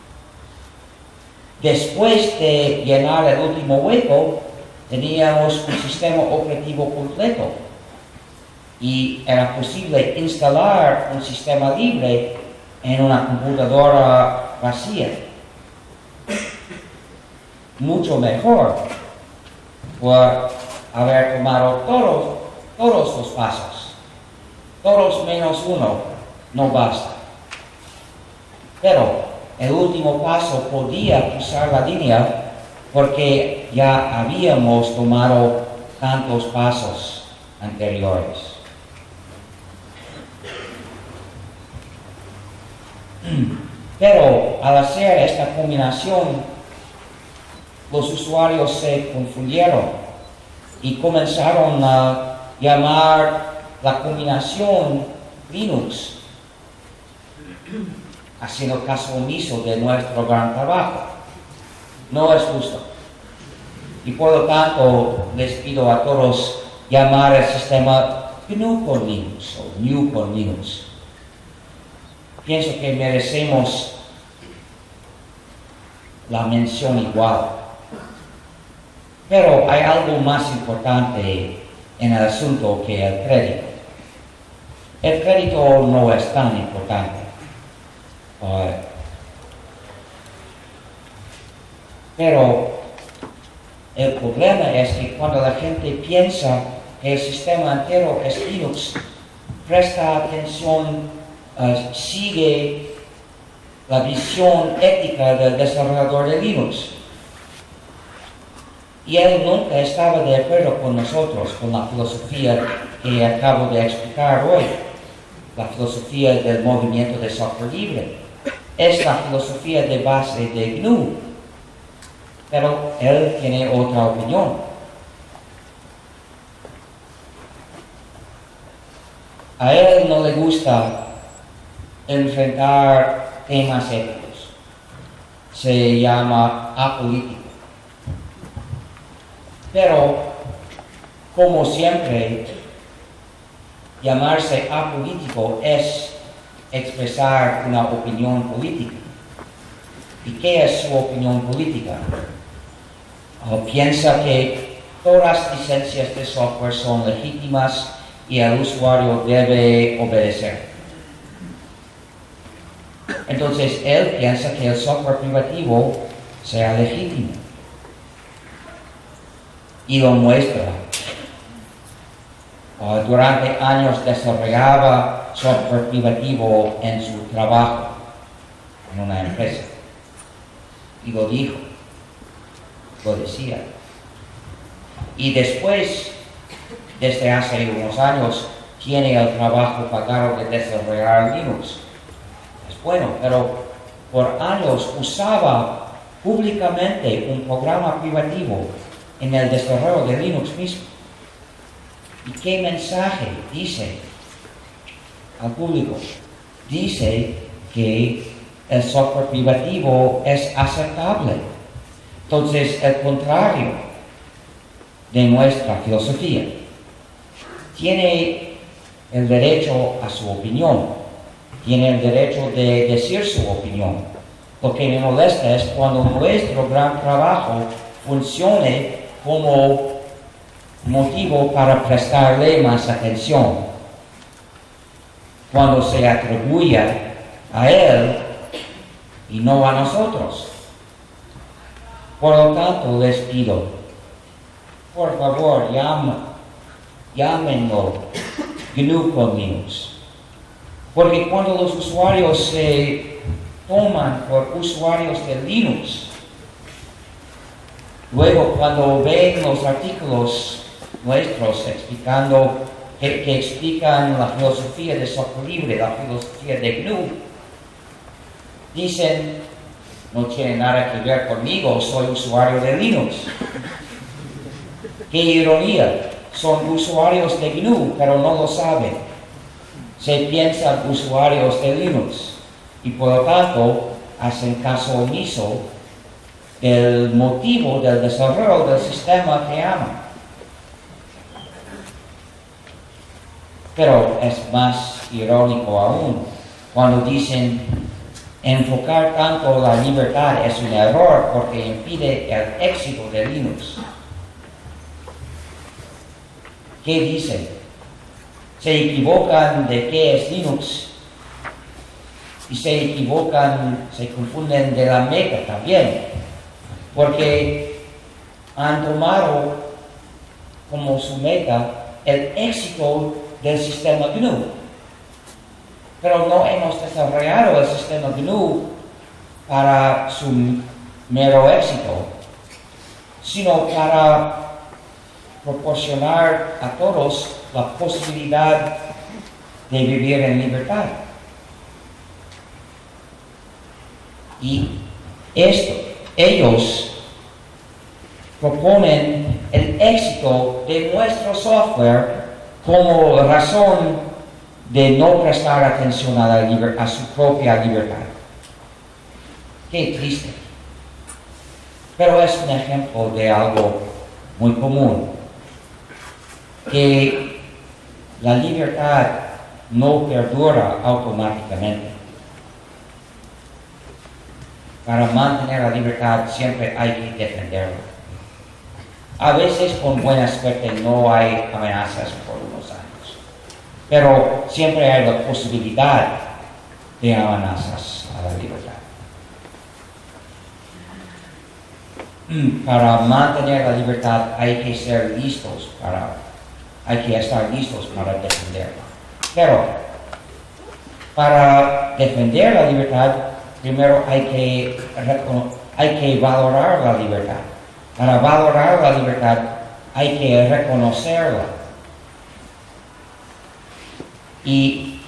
[SPEAKER 2] Después de llenar el último hueco, teníamos un sistema operativo completo y era posible instalar un sistema libre en una computadora vacía. Mucho mejor por haber tomado todos los pasos. Todos menos uno no basta. Pero el último paso podía cruzar la línea porque ya habíamos tomado tantos pasos anteriores. Pero al hacer esta combinación, los usuarios se confundieron y comenzaron a llamar la combinación Linux, haciendo caso omiso de nuestro gran trabajo. No es justo. Y por lo tanto, les pido a todos llamar el sistema GNU con Linux o GNU con Linux. Pienso que merecemos la mención igual. Pero hay algo más importante en el asunto que el crédito. El crédito no es tan importante. Pero el problema es que cuando la gente piensa que el sistema entero es Linux, presta atención, sigue la visión ética del desarrollador de Linux. Y él nunca estaba de acuerdo con nosotros, con la filosofía que acabo de explicar hoy, la filosofía del movimiento de software libre. Es la filosofía de base de GNU, pero él tiene otra opinión. A él no le gusta enfrentar temas éticos. Se llama apolítico. Pero, como siempre, llamarse apolítico es expresar una opinión política. ¿Y qué es su opinión política? Piensa que todas las licencias de software son legítimas y el usuario debe obedecer. Entonces, él piensa que el software privativo sea legítimo. Y lo muestra. Durante años desarrollaba software privativo en su trabajo en una empresa. Y lo dijo, lo decía. Y después, desde hace unos años, tiene el trabajo pagado de desarrollar Linux. Es bueno, pero por años usaba públicamente un programa privativo en el desarrollo de Linux mismo. ¿Y qué mensaje dice al público? Dice que el software privativo es aceptable. Entonces, el contrario de nuestra filosofía. Tiene el derecho a su opinión. Tiene el derecho de decir su opinión. Lo que me molesta es cuando nuestro gran trabajo funcione como motivo para prestarle más atención, cuando se atribuya a él y no a nosotros. Por lo tanto, les pido, por favor, llámenlo GNU con Linux, porque cuando los usuarios se toman por usuarios de Linux, luego, cuando ven los artículos nuestros explicando, que explican la filosofía de software libre, la filosofía de GNU, dicen, no tiene nada que ver conmigo, soy usuario de Linux. ¡Qué ironía! Son usuarios de GNU, pero no lo saben. Se piensan usuarios de Linux y por lo tanto hacen caso omiso el motivo del desarrollo del sistema que aman. Pero es más irónico aún cuando dicen enfocar tanto la libertad es un error porque impide el éxito de Linux. ¿Qué dicen? Se equivocan de qué es Linux y se equivocan, se confunden de la meta también. Porque han tomado como su meta el éxito del sistema GNU. Pero no hemos desarrollado el sistema GNU para su mero éxito, sino para proporcionar a todos la posibilidad de vivir en libertad. Y ellos proponen el éxito de nuestro software como razón de no prestar atención a su propia libertad. Qué triste. Pero es un ejemplo de algo muy común, que la libertad no perdura automáticamente. Para mantener la libertad siempre hay que defenderla. A veces con buena suerte no hay amenazas por unos años, pero siempre hay la posibilidad de amenazas a la libertad. Para mantener la libertad hay que estar listos para defenderla. Pero para defender la libertad, primero hay que valorar la libertad. Para valorar la libertad hay que reconocerla. Y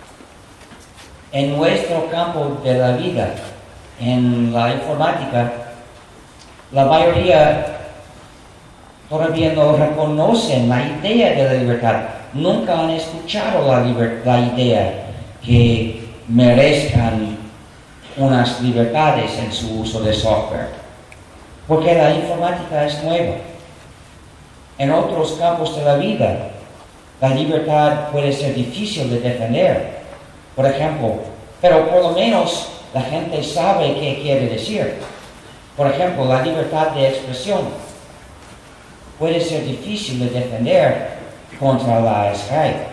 [SPEAKER 2] en nuestro campo de la vida, en la informática, la mayoría todavía no reconocen la idea de la libertad. Nunca han escuchado la idea que merezcan unas libertades en su uso de software, porque la informática es nueva. En otros campos de la vida, la libertad puede ser difícil de defender, por ejemplo, pero por lo menos la gente sabe qué quiere decir. Por ejemplo, la libertad de expresión puede ser difícil de defender contra la Skype.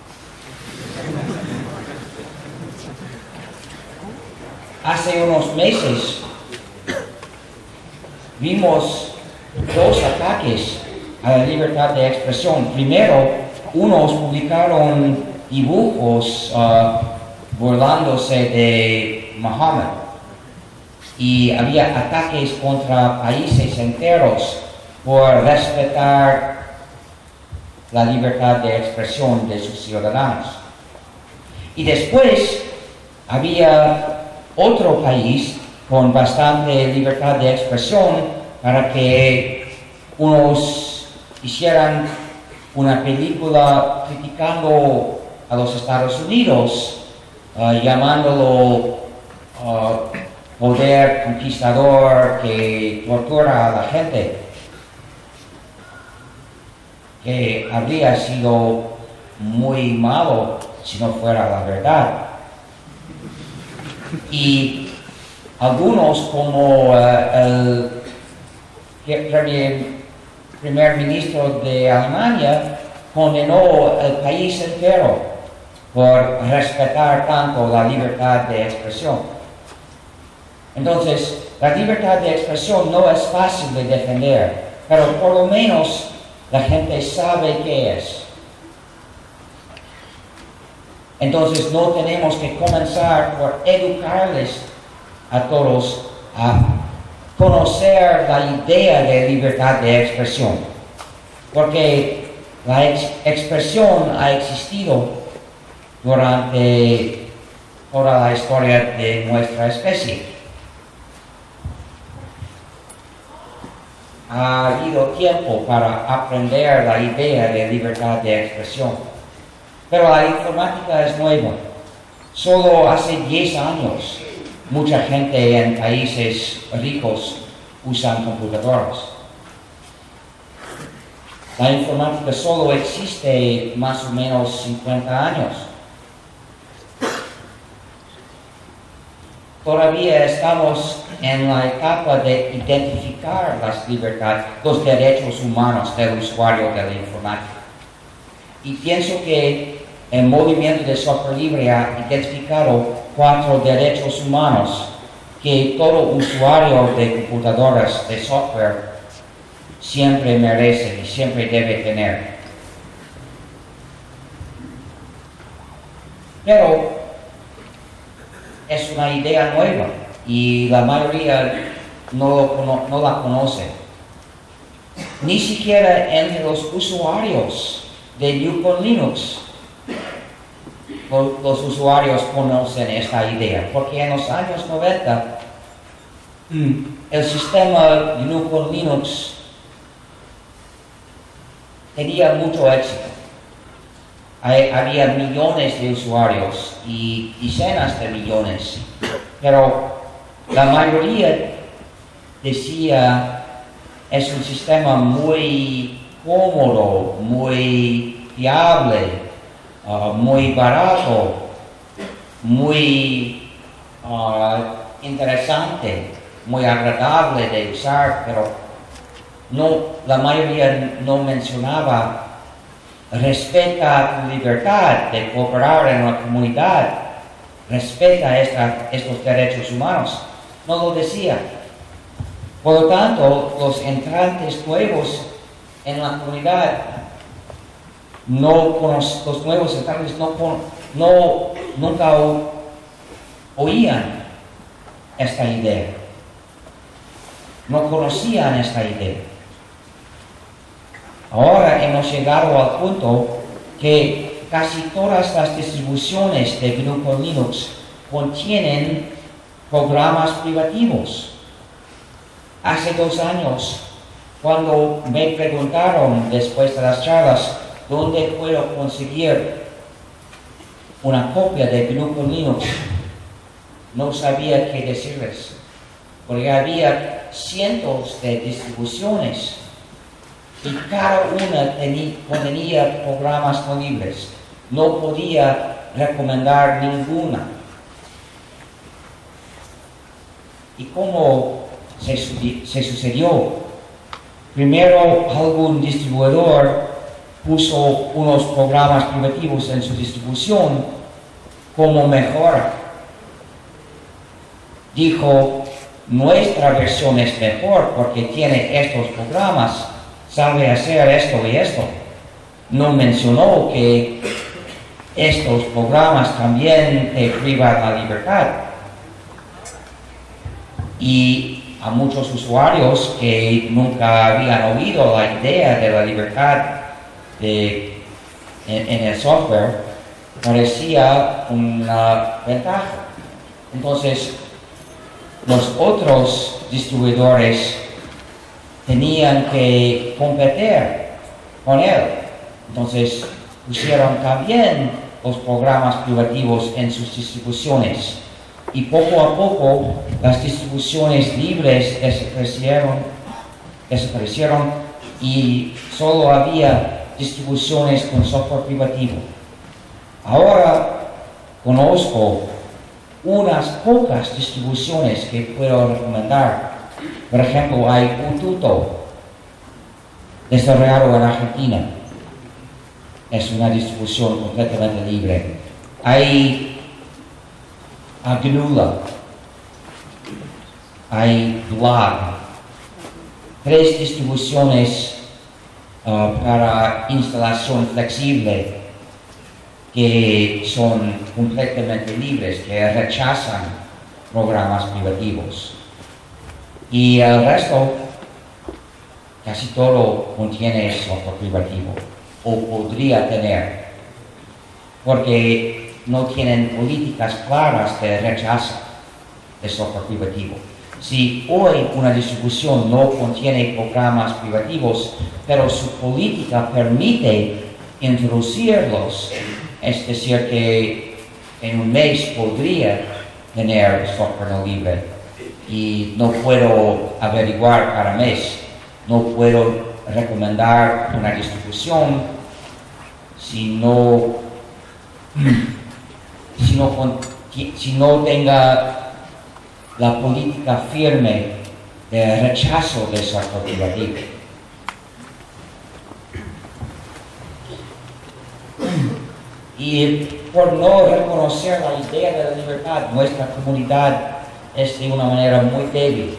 [SPEAKER 2] Hace unos meses vimos dos ataques a la libertad de expresión. Primero, unos publicaron dibujos burlándose de Muhammad. Y había ataques contra países enteros por respetar la libertad de expresión de sus ciudadanos. Y después había otro país con bastante libertad de expresión para que unos hicieran una película criticando a los Estados Unidos, llamándolo poder conquistador que tortura a la gente, que habría sido muy malo si no fuera la verdad. Y algunos, como el primer ministro de Alemania, condenó al país entero por respetar tanto la libertad de expresión. Entonces, la libertad de expresión no es fácil de defender, pero por lo menos la gente sabe qué es. Entonces, no tenemos que comenzar por educarles a todos a conocer la idea de libertad de expresión, porque la expresión ha existido durante toda la historia de nuestra especie. Ha habido tiempo para aprender la idea de libertad de expresión, pero la informática es nueva. Solo hace 10 años mucha gente en países ricos usan computadoras. La informática solo existe más o menos 50 años. Todavía estamos en la etapa de identificar las libertades, los derechos humanos del usuario de la informática. Y pienso que el movimiento de software libre ha identificado 4 derechos humanos que todo usuario de computadoras de software siempre merece y siempre debe tener. Pero es una idea nueva y la mayoría no la conoce. Ni siquiera entre los usuarios de Yukon Linux los usuarios conocen esta idea, porque en los años 90 el sistema Yukon Linux tenía mucho éxito. Había millones de usuarios y decenas de millones, pero la mayoría decía es un sistema muy cómodo, muy fiable, muy barato, muy interesante, muy agradable de usar, pero la mayoría no mencionaba respeta tu libertad de cooperar en la comunidad, respeta estos derechos humanos. No lo decía. Por lo tanto, los entrantes nuevos en la comunidad, los nuevos entrantes nunca oían esta idea, no conocían esta idea. Ahora hemos llegado al punto que casi todas las distribuciones de GNU Linux contienen programas privativos. Hace 2 años, cuando me preguntaron después de las charlas dónde puedo conseguir una copia de GNU Linux, no sabía qué decirles, porque había cientos de distribuciones y cada una contenía programas no libres. No podía recomendar ninguna. ¿Y cómo se sucedió? Primero, algún distribuidor puso unos programas privativos en su distribución como mejora. Dijo, nuestra versión es mejor porque tiene estos programas, sabe hacer esto y esto. No mencionó que estos programas también te privan la libertad. Y a muchos usuarios que nunca habían oído la idea de la libertad en el software, parecía una ventaja. Entonces, los otros distribuidores tenían que competir con él. Entonces, pusieron también los programas privativos en sus distribuciones. Y poco a poco, las distribuciones libres desaparecieron y solo había distribuciones con software privativo. Ahora conozco unas pocas distribuciones que puedo recomendar. Por ejemplo, hay Ututo, desarrollado en Argentina. Es una distribución completamente libre. Hay GNULA, hay Blog, 3 distribuciones para instalación flexible que son completamente libres, que rechazan programas privativos. Y el resto, casi todo contiene software privativo, o podría tener, porque no tienen políticas claras de rechazo de software privativo. Si hoy una distribución no contiene programas privativos, pero su política permite introducirlos, es decir, que en un mes podría tener software no libre, y no puedo averiguar cada mes, no puedo recomendar una distribución si no tenga la política firme de rechazo de software privativo. Y por no reconocer la idea de la libertad, nuestra comunidad es de una manera muy débil.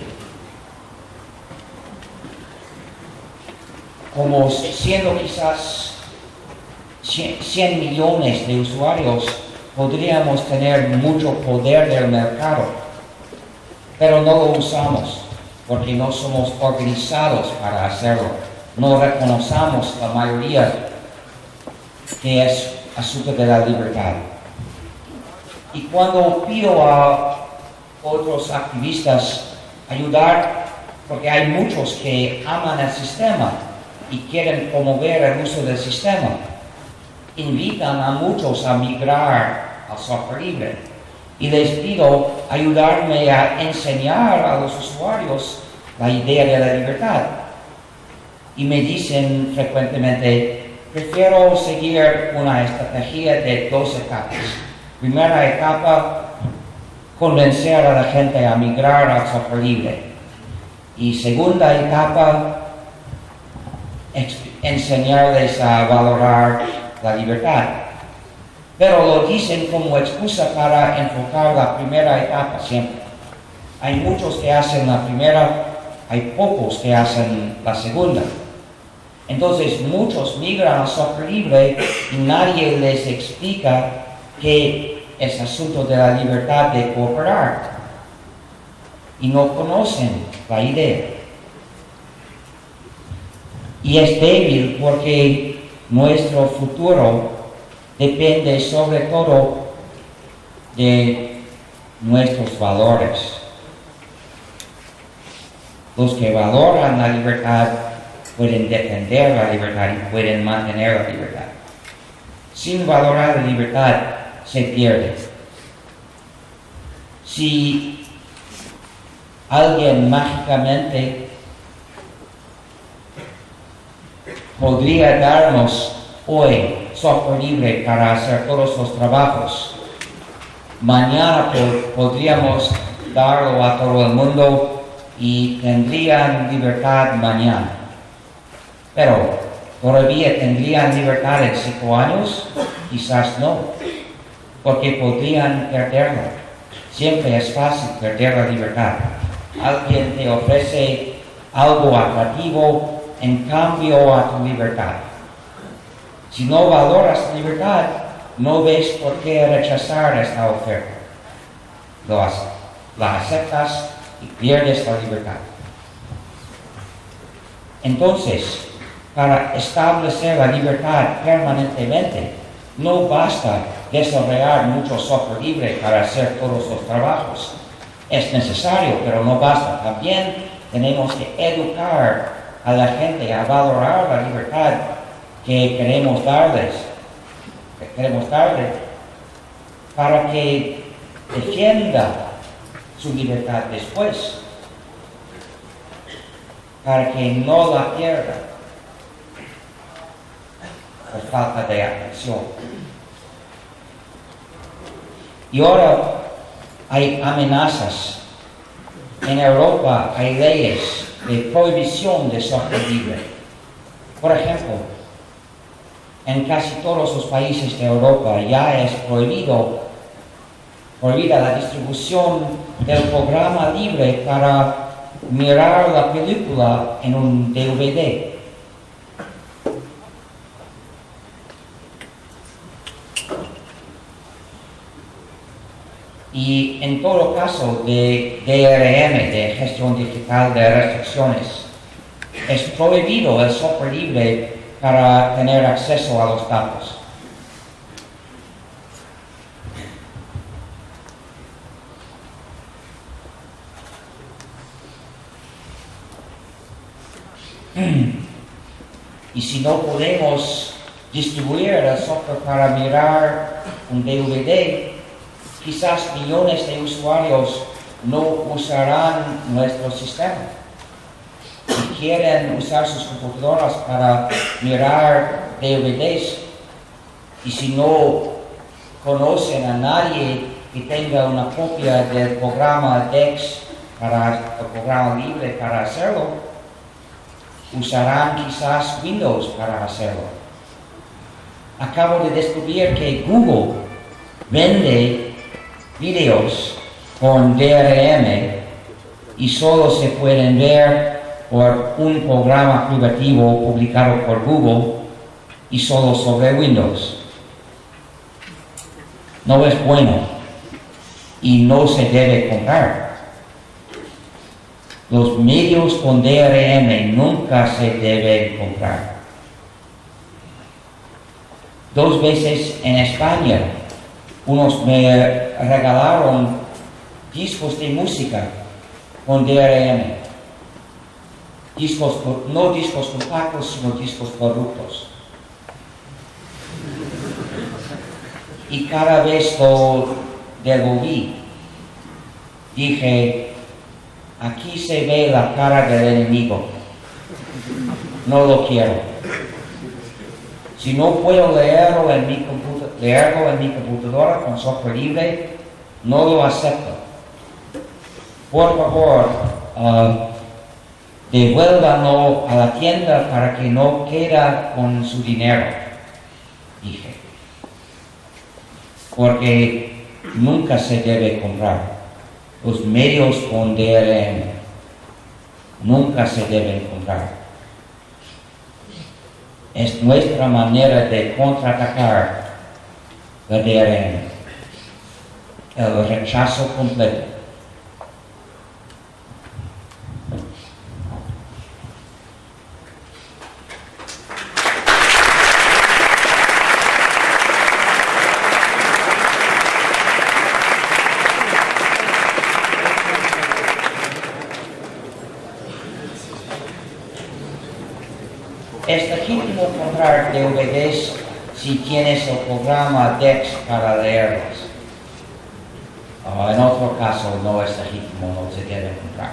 [SPEAKER 2] Como siendo quizás 100 millones de usuarios, podríamos tener mucho poder del mercado, pero no lo usamos porque no somos organizados para hacerlo. No reconocemos la mayoría que es asunto de la libertad. Y cuando pido a otros activistas ayudar, porque hay muchos que aman el sistema y quieren promover el uso del sistema, invitan a muchos a migrar al software libre. Y les pido ayudarme a enseñar a los usuarios la idea de la libertad. Y me dicen frecuentemente, prefiero seguir una estrategia de 2 etapas. Primera etapa, convencer a la gente a migrar al software libre. Y segunda etapa, enseñarles a valorar la libertad. Pero lo dicen como excusa para enfocar la primera etapa siempre. Hay muchos que hacen la primera, hay pocos que hacen la segunda. Entonces muchos migran al software libre y nadie les explica que es asunto de la libertad de cooperar. Y no conocen la idea. Y es débil porque nuestro futuro depende sobre todo de nuestros valores. Los que valoran la libertad pueden defender la libertad y pueden mantener la libertad. Sin valorar la libertad se pierde. Si alguien mágicamente podría darnos hoy software libre para hacer todos los trabajos, mañana podríamos darlo a todo el mundo y tendrían libertad mañana. Pero todavía tendrían libertad en 5 años, quizás no, porque podrían perderla. Siempre es fácil perder la libertad. Alguien te ofrece algo atractivo en cambio a tu libertad. Si no valoras la libertad, no ves por qué rechazar esta oferta. La aceptas y pierdes la libertad. Entonces, para establecer la libertad permanentemente, no basta desarrollar mucho software libre para hacer todos los trabajos. Es necesario, pero no basta. También tenemos que educar a la gente a valorar la libertad que queremos darles, para que defienda su libertad después, para que no la pierda por falta de atención. Y ahora hay amenazas. En Europa hay leyes de prohibición de software libre. Por ejemplo, en casi todos los países de Europa ya es prohibida la distribución del programa libre para mirar la película en un DVD. Y en todo caso de DRM, de gestión digital de restricciones, es prohibido el software libre para tener acceso a los datos. Y si no podemos distribuir el software para mirar un DVD, quizás millones de usuarios no usarán nuestro sistema. Si quieren usar sus computadoras para mirar DVDs y si no conocen a nadie que tenga una copia del programa DeX, para el programa libre para hacerlo, usarán quizás Windows para hacerlo. Acabo de descubrir que Google vende videos con DRM y solo se pueden ver por un programa privativo publicado por Google y solo sobre Windows. no es bueno y no se debe comprar. Los medios con DRM nunca se deben comprar. 2 veces en España, unos me regalaron discos de música con DRM. No discos compactos, sino discos corruptos. Y cada vez lo devolví. Dije, aquí se ve la cara del enemigo. No lo quiero. Si no puedo leerlo en mi computadora con software libre, no lo acepto. Por favor, devuélvanlo a la tienda para que no quede con su dinero, dije. Porque nunca se debe comprar. Los medios con DRM nunca se deben comprar. Es nuestra manera de contraatacar la DRM, el rechazo completo. Es legítimo comprar DVDs si tienes el programa DeX para leerlos. En otro caso no es legítimo, no se debe comprar.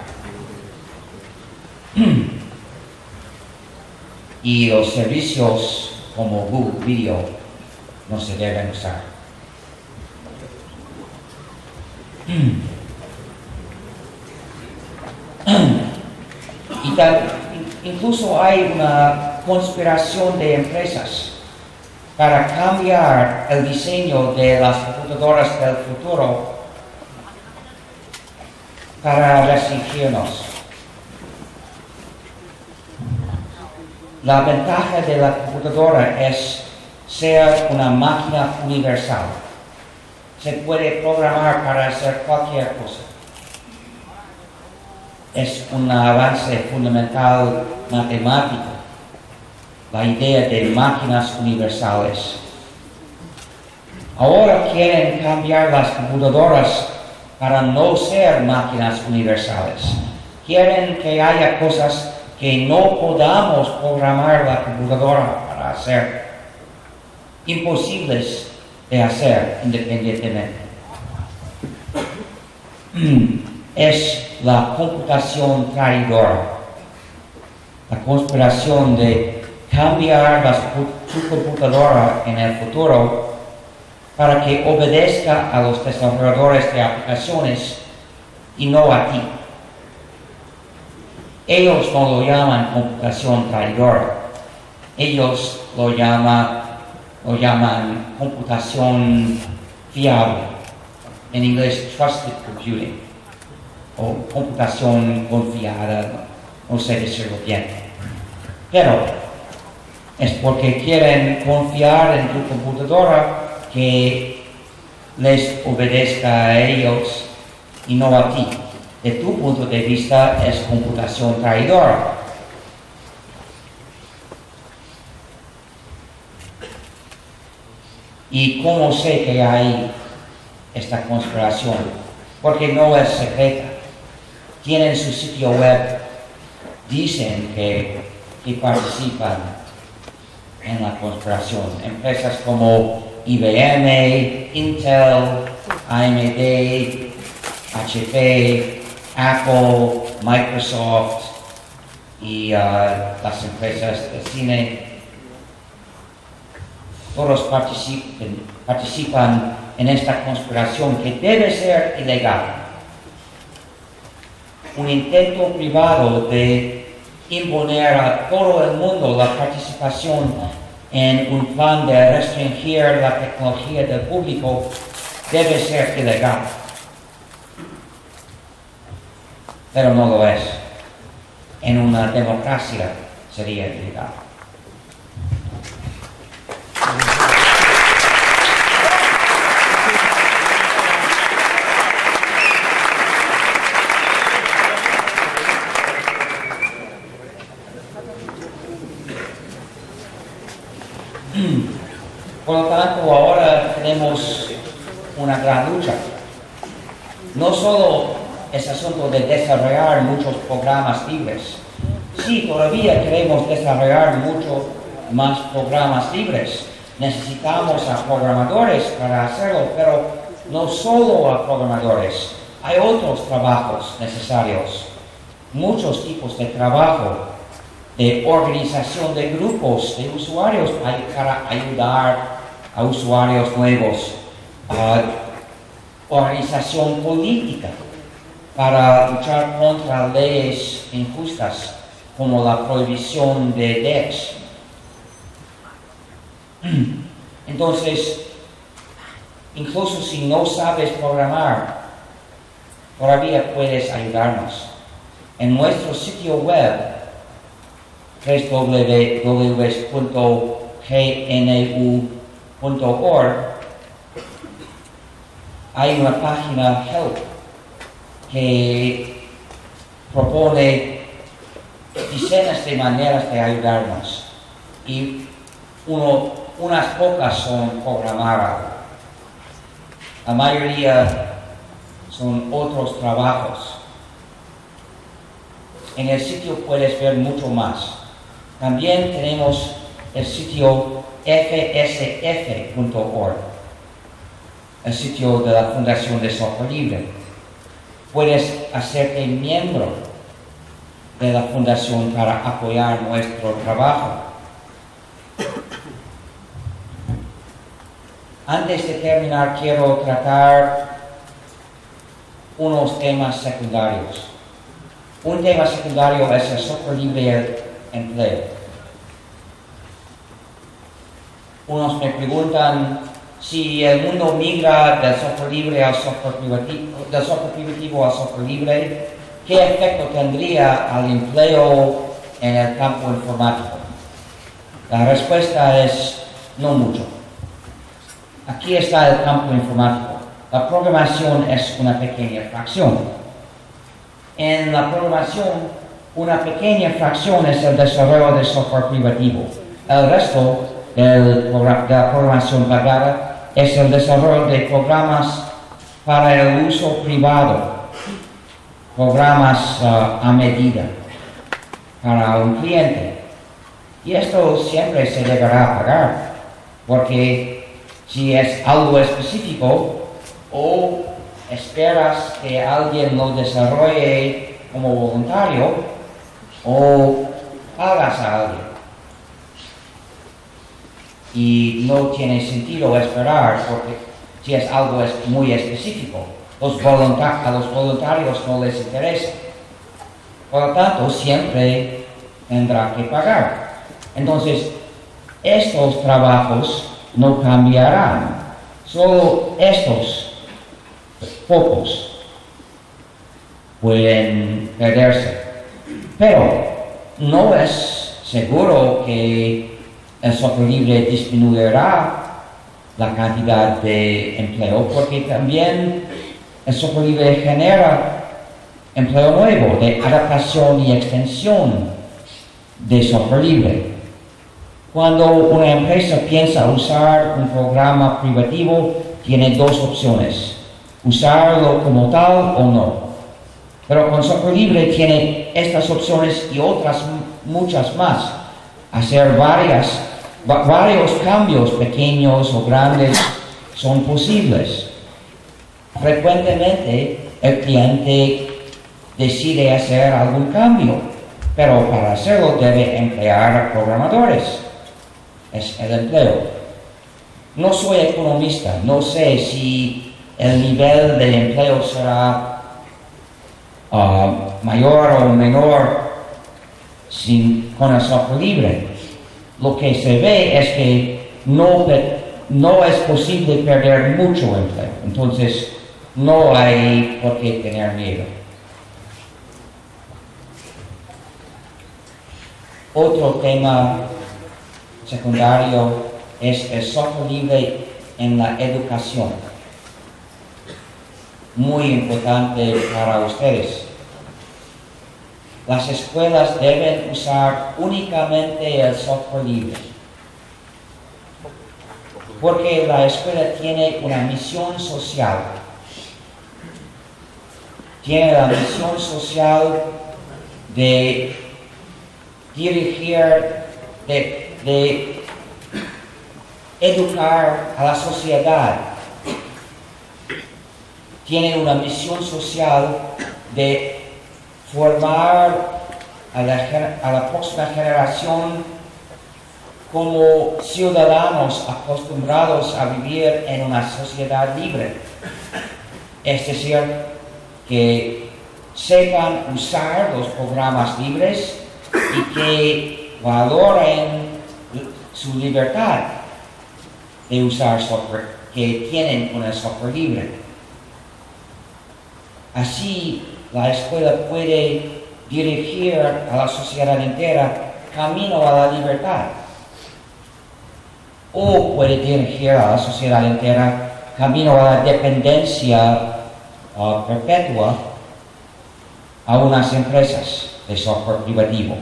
[SPEAKER 2] Y los servicios como Google Video no se deben usar. Incluso hay una conspiración de empresas para cambiar el diseño de las computadoras del futuro para restringirnos. La ventaja de la computadora es ser una máquina universal. Se puede programar para hacer cualquier cosa. Es un avance fundamental matemático, la idea de máquinas universales. Ahora quieren cambiar las computadoras para no ser máquinas universales. Quieren que haya cosas que no podamos programar la computadora para hacer, imposibles de hacer independientemente. Es la computación traidora, la conspiración de cambiar tu computadora en el futuro para que obedezca a los desarrolladores de aplicaciones y no a ti. Ellos no lo llaman computación traidora, ellos lo llaman computación fiable, en inglés trusted computing, o computación confiada, no sé decirlo bien. Pero es porque quieren confiar en tu computadora que les obedezca a ellos y no a ti. De tu punto de vista es computación traidora. ¿Y cómo sé que hay esta conspiración? Porque no es secreta. Tienen su sitio web, dicen que participan en la conspiración. Empresas como IBM, Intel, AMD, HP, Apple, Microsoft y las empresas de cine, todos participan en esta conspiración que debe ser ilegal. Un intento privado de imponer a todo el mundo la participación en un plan de restringir la tecnología del público debe ser ilegal. Pero no lo es. En una democracia sería ilegal. Por lo tanto, ahora tenemos una gran lucha. No solo es asunto de desarrollar muchos programas libres. Sí, todavía queremos desarrollar muchos más programas libres. Necesitamos a programadores para hacerlo, pero no solo a programadores. Hay otros trabajos necesarios, muchos tipos de trabajo, de organización de grupos de usuarios para ayudar a usuarios nuevos, organización política para luchar contra leyes injustas como la prohibición de DEX. Entonces, incluso si no sabes programar, todavía puedes ayudarnos. En nuestro sitio web, www.gnu.org, hay una página Help que propone decenas de maneras de ayudarnos y unas pocas son programar algo. La mayoría son otros trabajos. En el sitio puedes ver mucho más. También tenemos el sitio fsf.org, el sitio de la Fundación de Software Libre. Puedes hacerte miembro de la Fundación para apoyar nuestro trabajo. Antes de terminar, quiero tratar unos temas secundarios. Un tema secundario es el software libre y el empleo. Unos me preguntan si el mundo migra del software libre al software privativo, del software privativo al software libre, ¿qué efecto tendría al empleo en el campo informático? La respuesta es no mucho. Aquí está el campo informático. La programación es una pequeña fracción. En la programación, una pequeña fracción es el desarrollo de software privativo. El resto de la programación pagada es el desarrollo de programas para el uso privado, programas a medida para un cliente. Y esto siempre se deberá pagar, porque si es algo específico o esperas que alguien lo desarrolle como voluntario o pagas a alguien. Y no tiene sentido esperar, porque si es algo muy específico, a los voluntarios no les interesa. Por lo tanto, siempre tendrá que pagar. Entonces, estos trabajos no cambiarán. Solo estos pocos pueden perderse. Pero no es seguro que el software libre disminuirá la cantidad de empleo, porque también el software libre genera empleo nuevo de adaptación y extensión de software libre. Cuando una empresa piensa usar un programa privativo, tiene dos opciones: usarlo como tal o no. Pero con software libre tiene estas opciones y otras muchas más. Hacer varios cambios pequeños o grandes son posibles. Frecuentemente el cliente decide hacer algún cambio, pero para hacerlo debe emplear a programadores. Es el empleo. No soy economista, no sé si el nivel de empleo será mayor o menor con el software libre. Lo que se ve es que no es posible perder mucho empleo, entonces no hay por qué tener miedo. Otro tema secundario es el software libre en la educación. Muy importante para ustedes. Las escuelas deben usar únicamente el software libre. porque la escuela tiene una misión social. Tiene la misión social de dirigir, de educar a la sociedad. Tiene una misión social de formar a la próxima generación como ciudadanos acostumbrados a vivir en una sociedad libre. Es decir, que sepan usar los programas libres y que valoren su libertad de usar software, que tienen con el software libre. Así, la escuela puede dirigir a la sociedad entera camino a la libertad, o puede dirigir a la sociedad entera camino a la dependencia perpetua a unas empresas de software privativo.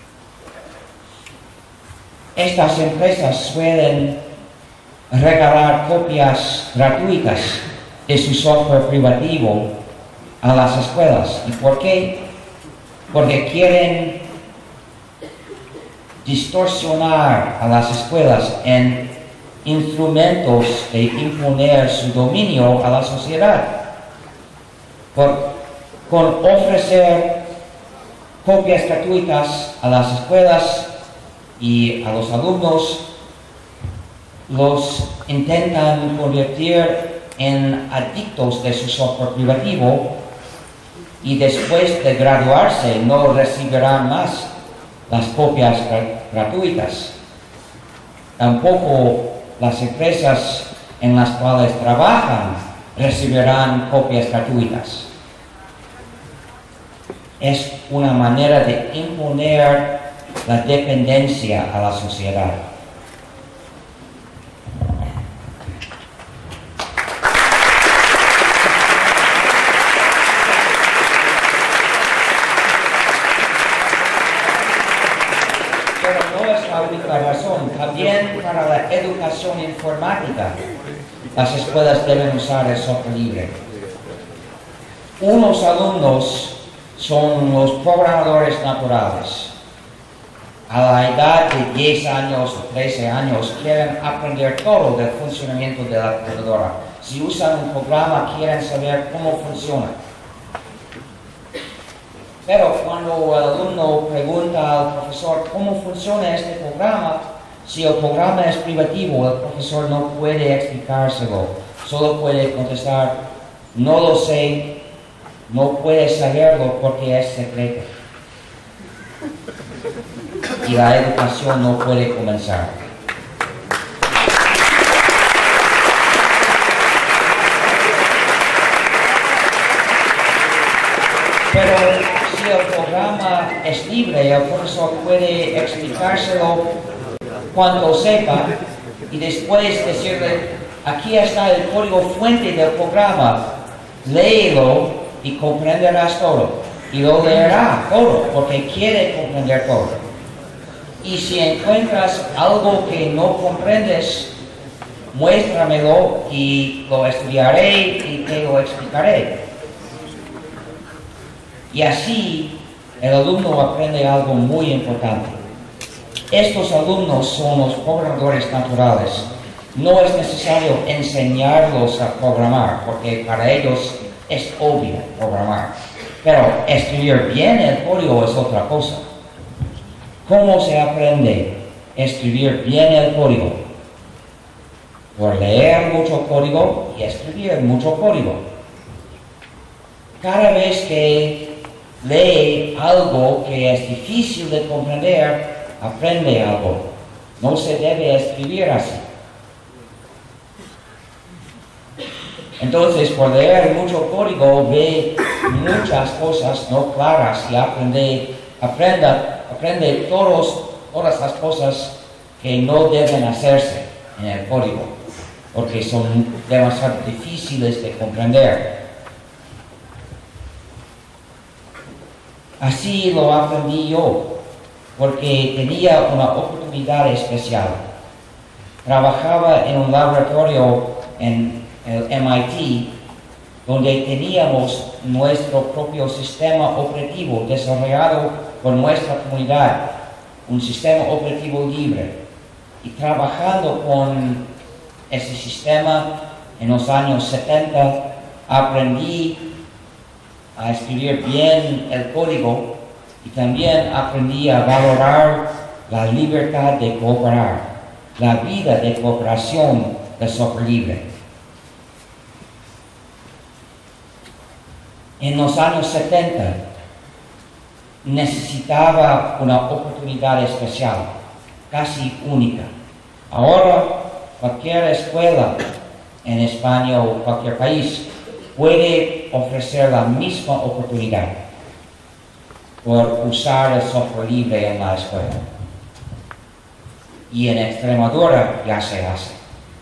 [SPEAKER 2] Estas empresas suelen regalar copias gratuitas de su software privativo a las escuelas. ¿Y por qué? Porque quieren distorsionar a las escuelas en instrumentos de imponer su dominio a la sociedad. Con ofrecer copias gratuitas a las escuelas y a los alumnos, los intentan convertir en adictos de su software privativo, y después de graduarse no recibirán más las copias gratuitas. Tampoco las empresas en las cuales trabajan recibirán copias gratuitas. Es una manera de imponer la dependencia a la sociedad. Razón. También para la educación informática, las escuelas deben usar el software libre. Unos alumnos son los programadores naturales. A la edad de 10 años o 13 años quieren aprender todo del funcionamiento de la computadora. Si usan un programa, quieren saber cómo funciona. Pero cuando el alumno pregunta al profesor cómo funciona este programa, si el programa es privativo, el profesor no puede explicárselo. Solo puede contestar, no lo sé, no puede saberlo porque es secreto. Y la educación no puede comenzar. Pero si el programa es libre, el profesor puede explicárselo cuando sepa y después decirle, aquí está el código fuente del programa, léelo y comprenderás todo. Y lo leerá todo porque quiere comprender todo. Y si encuentras algo que no comprendes, muéstramelo y lo estudiaré y te lo explicaré. Y así el alumno aprende algo muy importante. Estos alumnos son los programadores naturales. No es necesario enseñarlos a programar, porque para ellos es obvio programar. Pero escribir bien el código es otra cosa. ¿Cómo se aprende a escribir bien el código? Por leer mucho código y escribir mucho código. Cada vez que lee algo que es difícil de comprender, aprende algo. No se debe escribir así. Entonces, por leer mucho código, ve muchas cosas no claras y aprende todas las cosas que no deben hacerse en el código, porque son demasiado difíciles de comprender. Así lo aprendí yo, porque tenía una oportunidad especial. trabajaba en un laboratorio en el MIT, donde teníamos nuestro propio sistema operativo desarrollado por nuestra comunidad, un sistema operativo libre. Y trabajando con ese sistema en los años 70, aprendí a escribir bien el código y también aprendí a valorar la libertad de cooperar, la vida de cooperación del software libre. En los años 70 necesitaba una oportunidad especial, casi única. Ahora cualquier escuela en España o cualquier país puede ofrecer la misma oportunidad por usar el software libre en la escuela. Y en Extremadura ya se hace.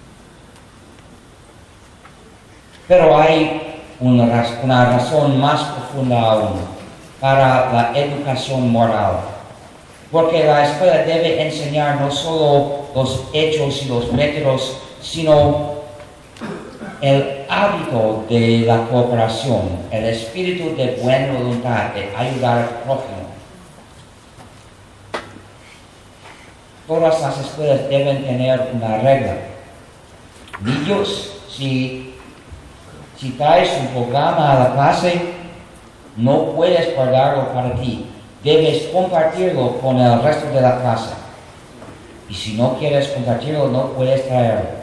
[SPEAKER 2] Pero hay una razón más profunda aún para la educación moral. Porque la escuela debe enseñar no solo los hechos y los métodos, sino el hábito de la cooperación, el espíritu de buena voluntad, de ayudar al prójimo. Todas las escuelas deben tener una regla. Niños, si traes un programa a la clase, no puedes guardarlo para ti. Debes compartirlo con el resto de la clase. Y si no quieres compartirlo, no puedes traerlo.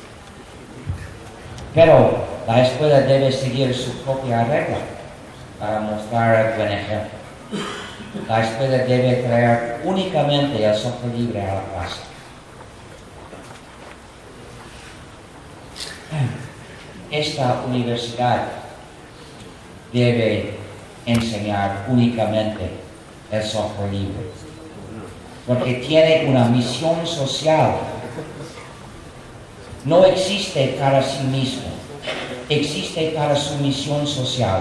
[SPEAKER 2] Pero la escuela debe seguir su propia regla para mostrar el buen ejemplo. La escuela debe traer únicamente el software libre a la clase. Esta universidad debe enseñar únicamente el software libre, porque tiene una misión social. No existe para sí mismo, existe para su misión social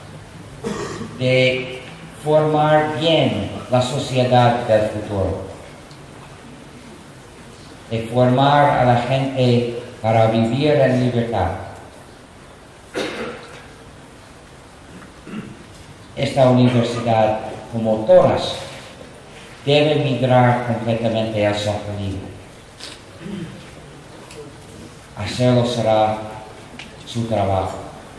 [SPEAKER 2] de formar bien la sociedad del futuro, de formar a la gente para vivir en libertad. Esta universidad, como todas, debe migrar completamente al software libre. Hacerlo será su trabajo.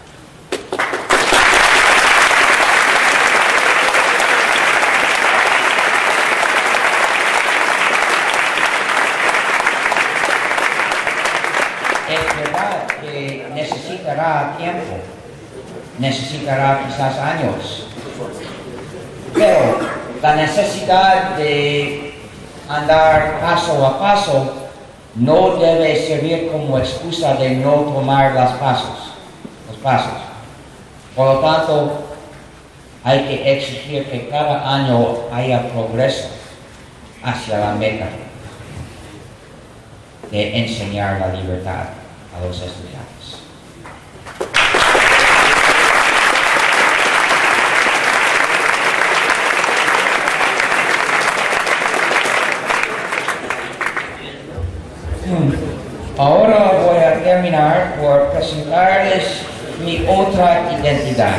[SPEAKER 2] Es verdad que necesitará tiempo, necesitará quizás años, pero la necesidad de andar paso a paso no debe servir como excusa de no tomar los pasos. Por lo tanto, hay que exigir que cada año haya progreso hacia la meta de enseñar la libertad a los estudiantes. Ahora voy a terminar por presentarles mi otra identidad.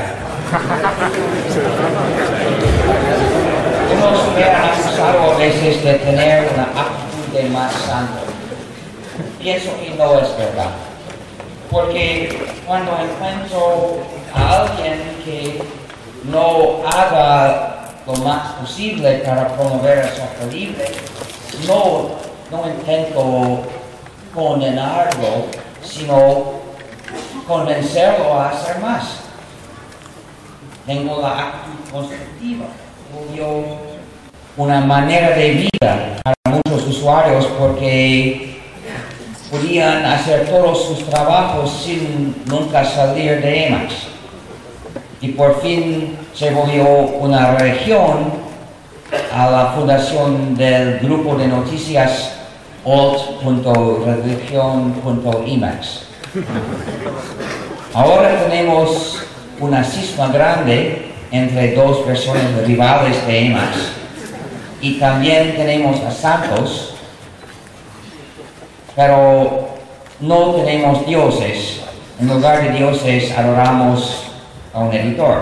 [SPEAKER 2] Unos me han acusado a veces de tener una actitud de más santo. Pienso que no es verdad. Porque cuando encuentro a alguien que no haga lo más posible para promover el software libre, no intento condenarlo, sino convencerlo a hacer más. Tengo la actitud constructiva. Obvio, una manera de vida para muchos usuarios porque podían hacer todos sus trabajos sin nunca salir de Emacs. Y por fin se volvió una religión a la fundación del grupo de noticias alt.religion.emacs. Ahora tenemos una cisma grande entre dos versiones rivales de Emacs y también tenemos a santos pero no tenemos dioses. En lugar de dioses adoramos a un editor.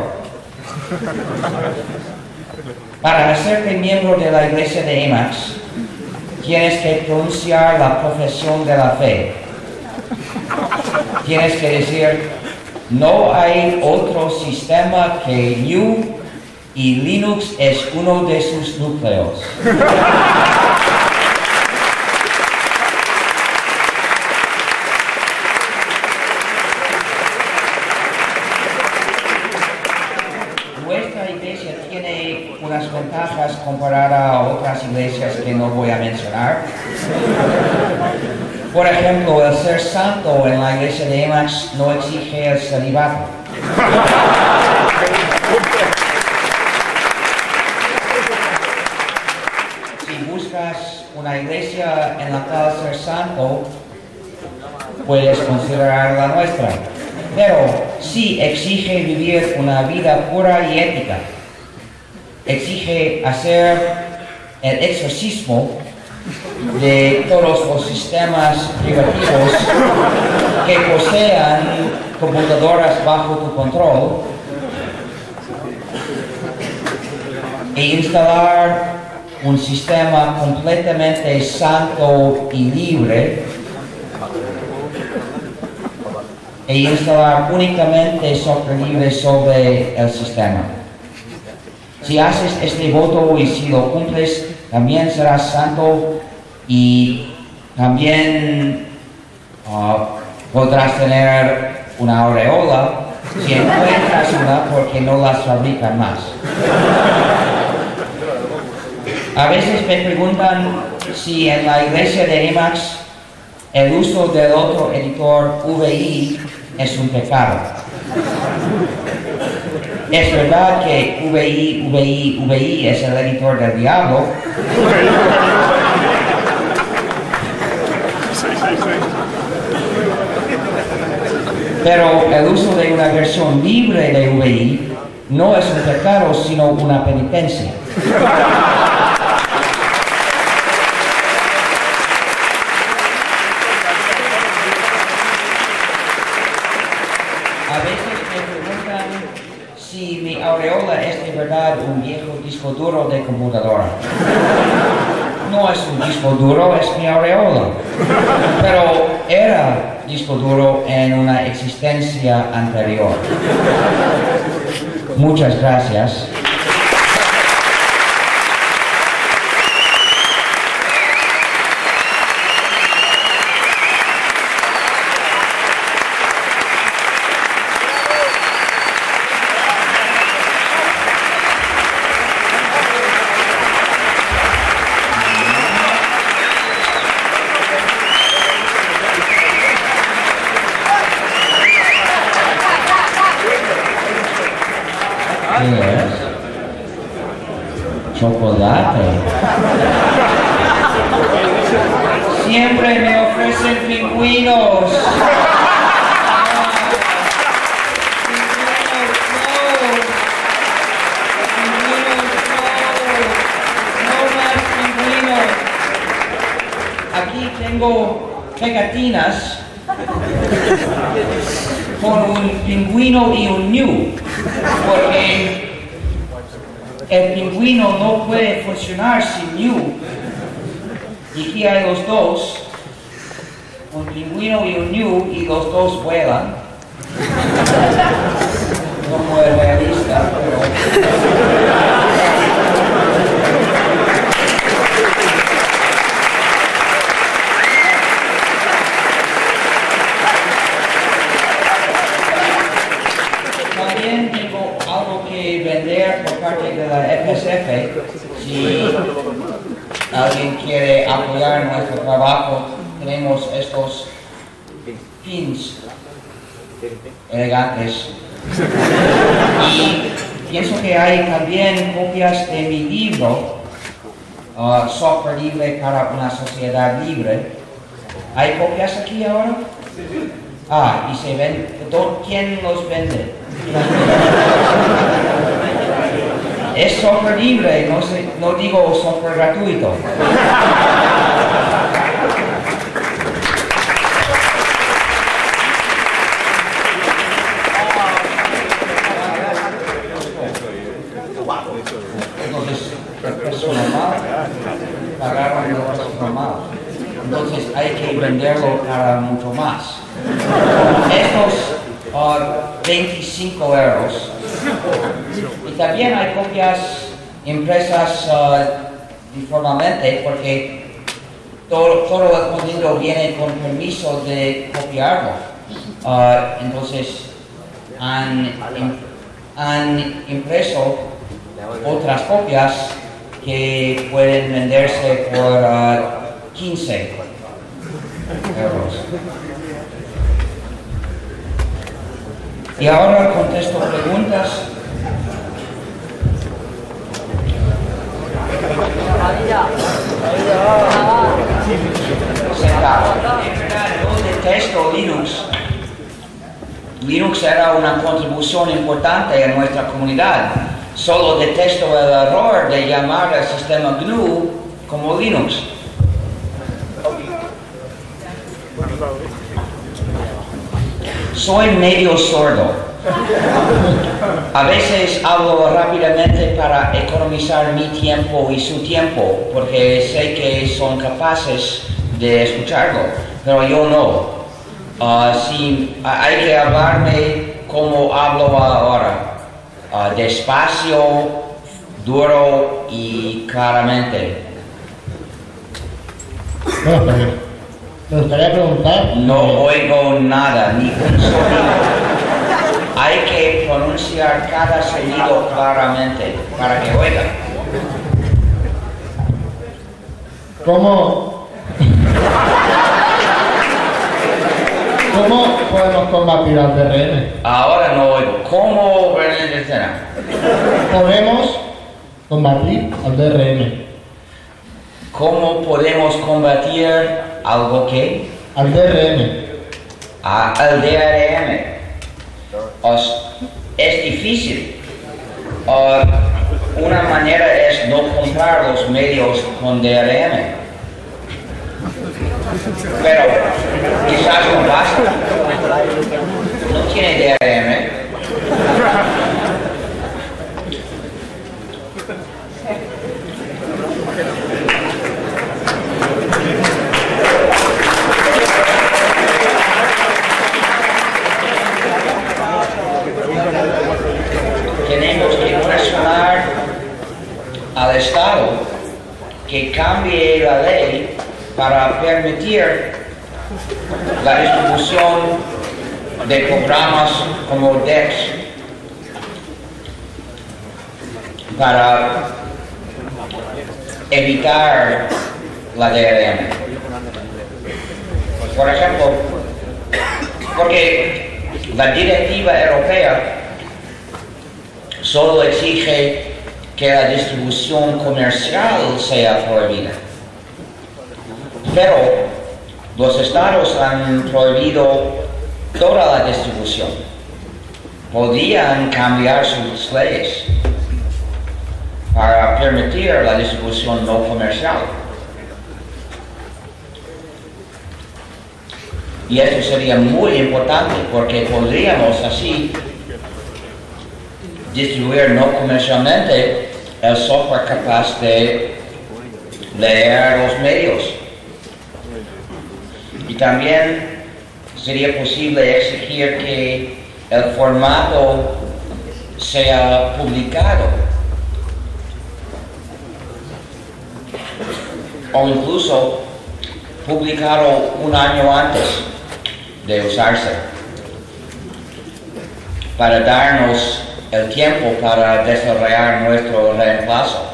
[SPEAKER 2] Para hacerte miembro de la iglesia de Emacs, tienes que pronunciar la profesión de la fe. Tienes que decir, no hay otro sistema que GNU y Linux es uno de sus núcleos. Nuestra iglesia tiene unas ventajas comparada a otras iglesias que no voy a mencionar. Por ejemplo, el ser santo en la iglesia de Emacs no exige el celibato. Si buscas una iglesia en la cual ser santo, puedes considerar la nuestra. Pero sí exige vivir una vida pura y ética. Exige hacer el exorcismo de todos los sistemas privativos que posean computadoras bajo tu control e instalar un sistema completamente santo y libre e instalar únicamente software libre sobre el sistema. Si haces este voto y si lo cumples, también serás santo y también podrás tener una aureola si encuentras una, porque no las fabrican más. A veces me preguntan si en la iglesia de Emacs el uso del otro editor VI es un pecado. Es verdad que VI es el editor del diablo. Pero el uso de una versión libre de VI no es un pecado, sino una penitencia. A veces me preguntan si mi aureola es de verdad un viejo disco duro de computadora. No es un disco duro, es mi aureola. Pero era disco duro en una existencia anterior. Muchas gracias. Chocolate. Siempre me ofrecen pingüinos. No más pingüinos. Aquí tengo pegatinas con un pingüino y un ñu, porque el pingüino no puede funcionar sin ñu. Y aquí hay los dos, un pingüino y un ñu, y los dos vuelan. No muy realista, pero... También tengo algo que vender por parte de la FSF. Si alguien quiere apoyar nuestro trabajo, tenemos estos pins elegantes. Y pienso que hay también copias de mi libro, Software Libre para una Sociedad Libre. ¿Hay copias aquí ahora? Ah, y se ven. ¿Quién los vende? Es software libre, no digo software gratuito. más. Estos 25 euros. Y también hay copias impresas informalmente porque todo el contenido viene con permiso de copiarlo. Entonces han impreso otras copias que pueden venderse por 15 euros. Y ahora contesto preguntas. En verdad, no detesto Linux. Linux era una contribución importante en nuestra comunidad. Solo detesto el error de llamar al sistema GNU como Linux. Soy medio sordo. A veces hablo rápidamente para economizar mi tiempo y su tiempo, porque sé que son capaces de escucharlo, pero yo no. Si hay que hablarme como hablo ahora, despacio, duro y claramente.
[SPEAKER 3] Bueno, me gustaría preguntar...
[SPEAKER 2] No oigo nada, ni un sonido. Hay que pronunciar cada sonido claramente para que oigan.
[SPEAKER 3] ¿Cómo podemos combatir al DRM?
[SPEAKER 2] Ahora no oigo. ¿Cómo
[SPEAKER 3] Podemos combatir al DRM.
[SPEAKER 2] ¿Cómo podemos combatir algo que?
[SPEAKER 3] Al DRM.
[SPEAKER 2] Al DRM. Es difícil. Una manera es no comprar los medios con DRM. Pero quizás no basta. No tiene DRM. Tenemos que presionar al Estado que cambie la ley para permitir la distribución de programas como DEX para evitar la DRM. Por ejemplo, porque la directiva europea solo exige que la distribución comercial sea prohibida. Pero los estados han prohibido toda la distribución. Podrían cambiar sus leyes para permitir la distribución no comercial. Y esto sería muy importante porque podríamos así distribuir no comercialmente el software capaz de leer los medios. Y también sería posible exigir que el formato sea publicado o incluso publicado un año antes de usarse para darnos el tiempo para desarrollar nuestro reemplazo.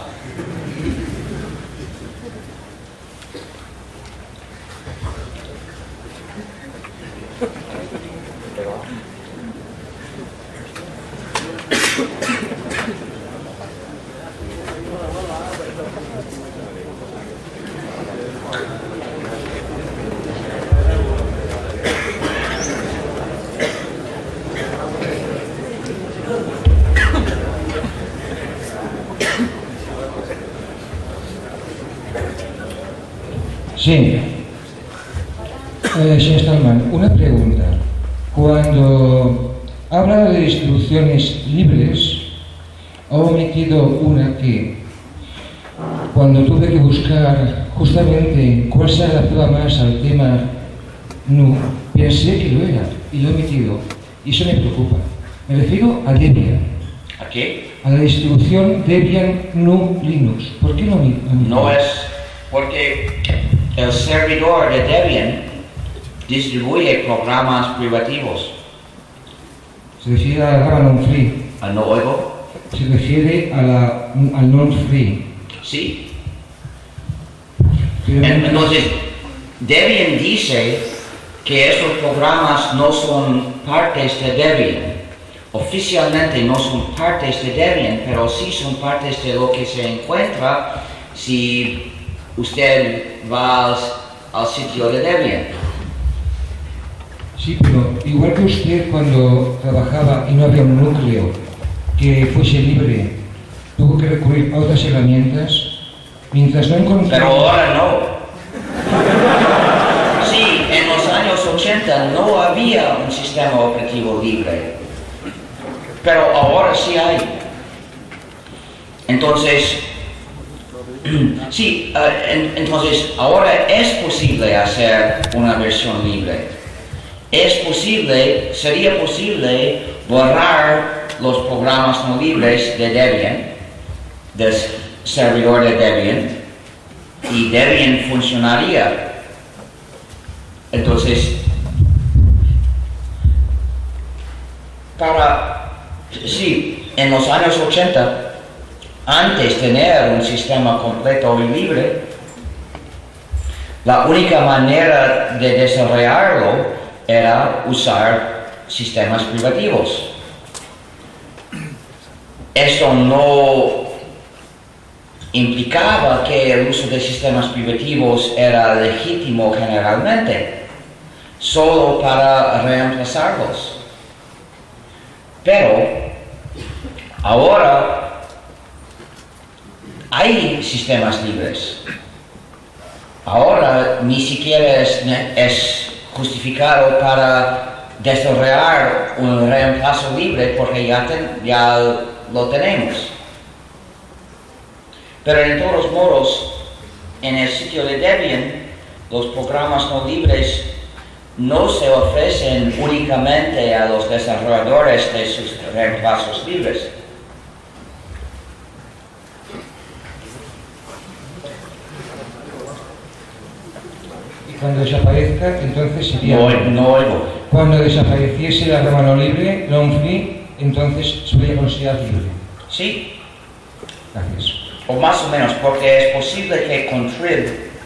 [SPEAKER 4] Sí. Señor Stallman, una pregunta. Cuando habla de distribuciones libres, ha omitido una que, cuando tuve que buscar justamente cuál se adaptaba más al tema GNU, pensé que lo era y lo he omitido, y eso me preocupa. Me refiero a Debian,
[SPEAKER 2] ¿A qué?
[SPEAKER 4] a la distribución Debian GNU Linux. ¿Por qué no
[SPEAKER 2] No es porque el servidor de Debian distribuye programas privativos.
[SPEAKER 4] Se refiere a la gama non-free,
[SPEAKER 2] ¿No oigo?
[SPEAKER 4] se refiere al non-free.
[SPEAKER 2] Sí.
[SPEAKER 4] Pero
[SPEAKER 2] Entonces, Debian dice que estos programas no son partes de Debian. Oficialmente no son partes de Debian, pero sí son partes de lo que se encuentra si usted va al sitio de Debian.
[SPEAKER 4] Sí, pero igual que usted cuando trabajaba y no había un núcleo que fuese libre, tuvo que recurrir a otras herramientas, mientras no encontrara...
[SPEAKER 2] Pero ahora no. Sí, en los años 80 no había un sistema operativo libre, pero ahora sí hay. Entonces, sí, entonces ahora es posible hacer una versión libre. Sería posible borrar los programas no libres de Debian, del servidor de Debian, y Debian funcionaría. Entonces, sí, en los años 80, antes de tener un sistema completo y libre, la única manera de desarrollarlo era usar sistemas privativos. Esto no implicaba que el uso de sistemas privativos era legítimo generalmente, solo para reemplazarlos. Pero ahora hay sistemas libres. Ahora ni siquiera es justificado para desarrollar un reemplazo libre porque ya lo tenemos. Pero en todos modos, en el sitio de Debian, los programas no libres no se ofrecen únicamente a los desarrolladores de sus reemplazos libres.
[SPEAKER 4] Y cuando desaparezca, entonces sería...
[SPEAKER 2] No oigo.
[SPEAKER 4] Cuando desapareciese la gama no libre, non-free, entonces se podría considerar libre.
[SPEAKER 2] Sí,
[SPEAKER 4] Gracias.
[SPEAKER 2] o más o menos, porque es posible que Contrib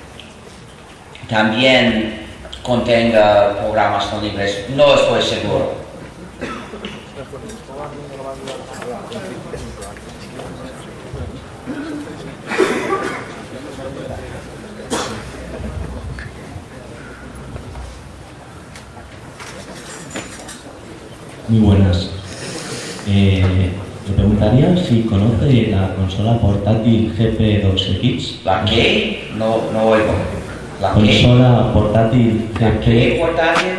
[SPEAKER 2] también contenga programas no libres. No estoy seguro.
[SPEAKER 5] Muy buenas. Le preguntaría si conoce la consola portátil GP2X.
[SPEAKER 2] ¿La qué? No oigo. ¿La qué?
[SPEAKER 5] Consola portátil
[SPEAKER 2] ¿La qué
[SPEAKER 5] GP.
[SPEAKER 2] portátil?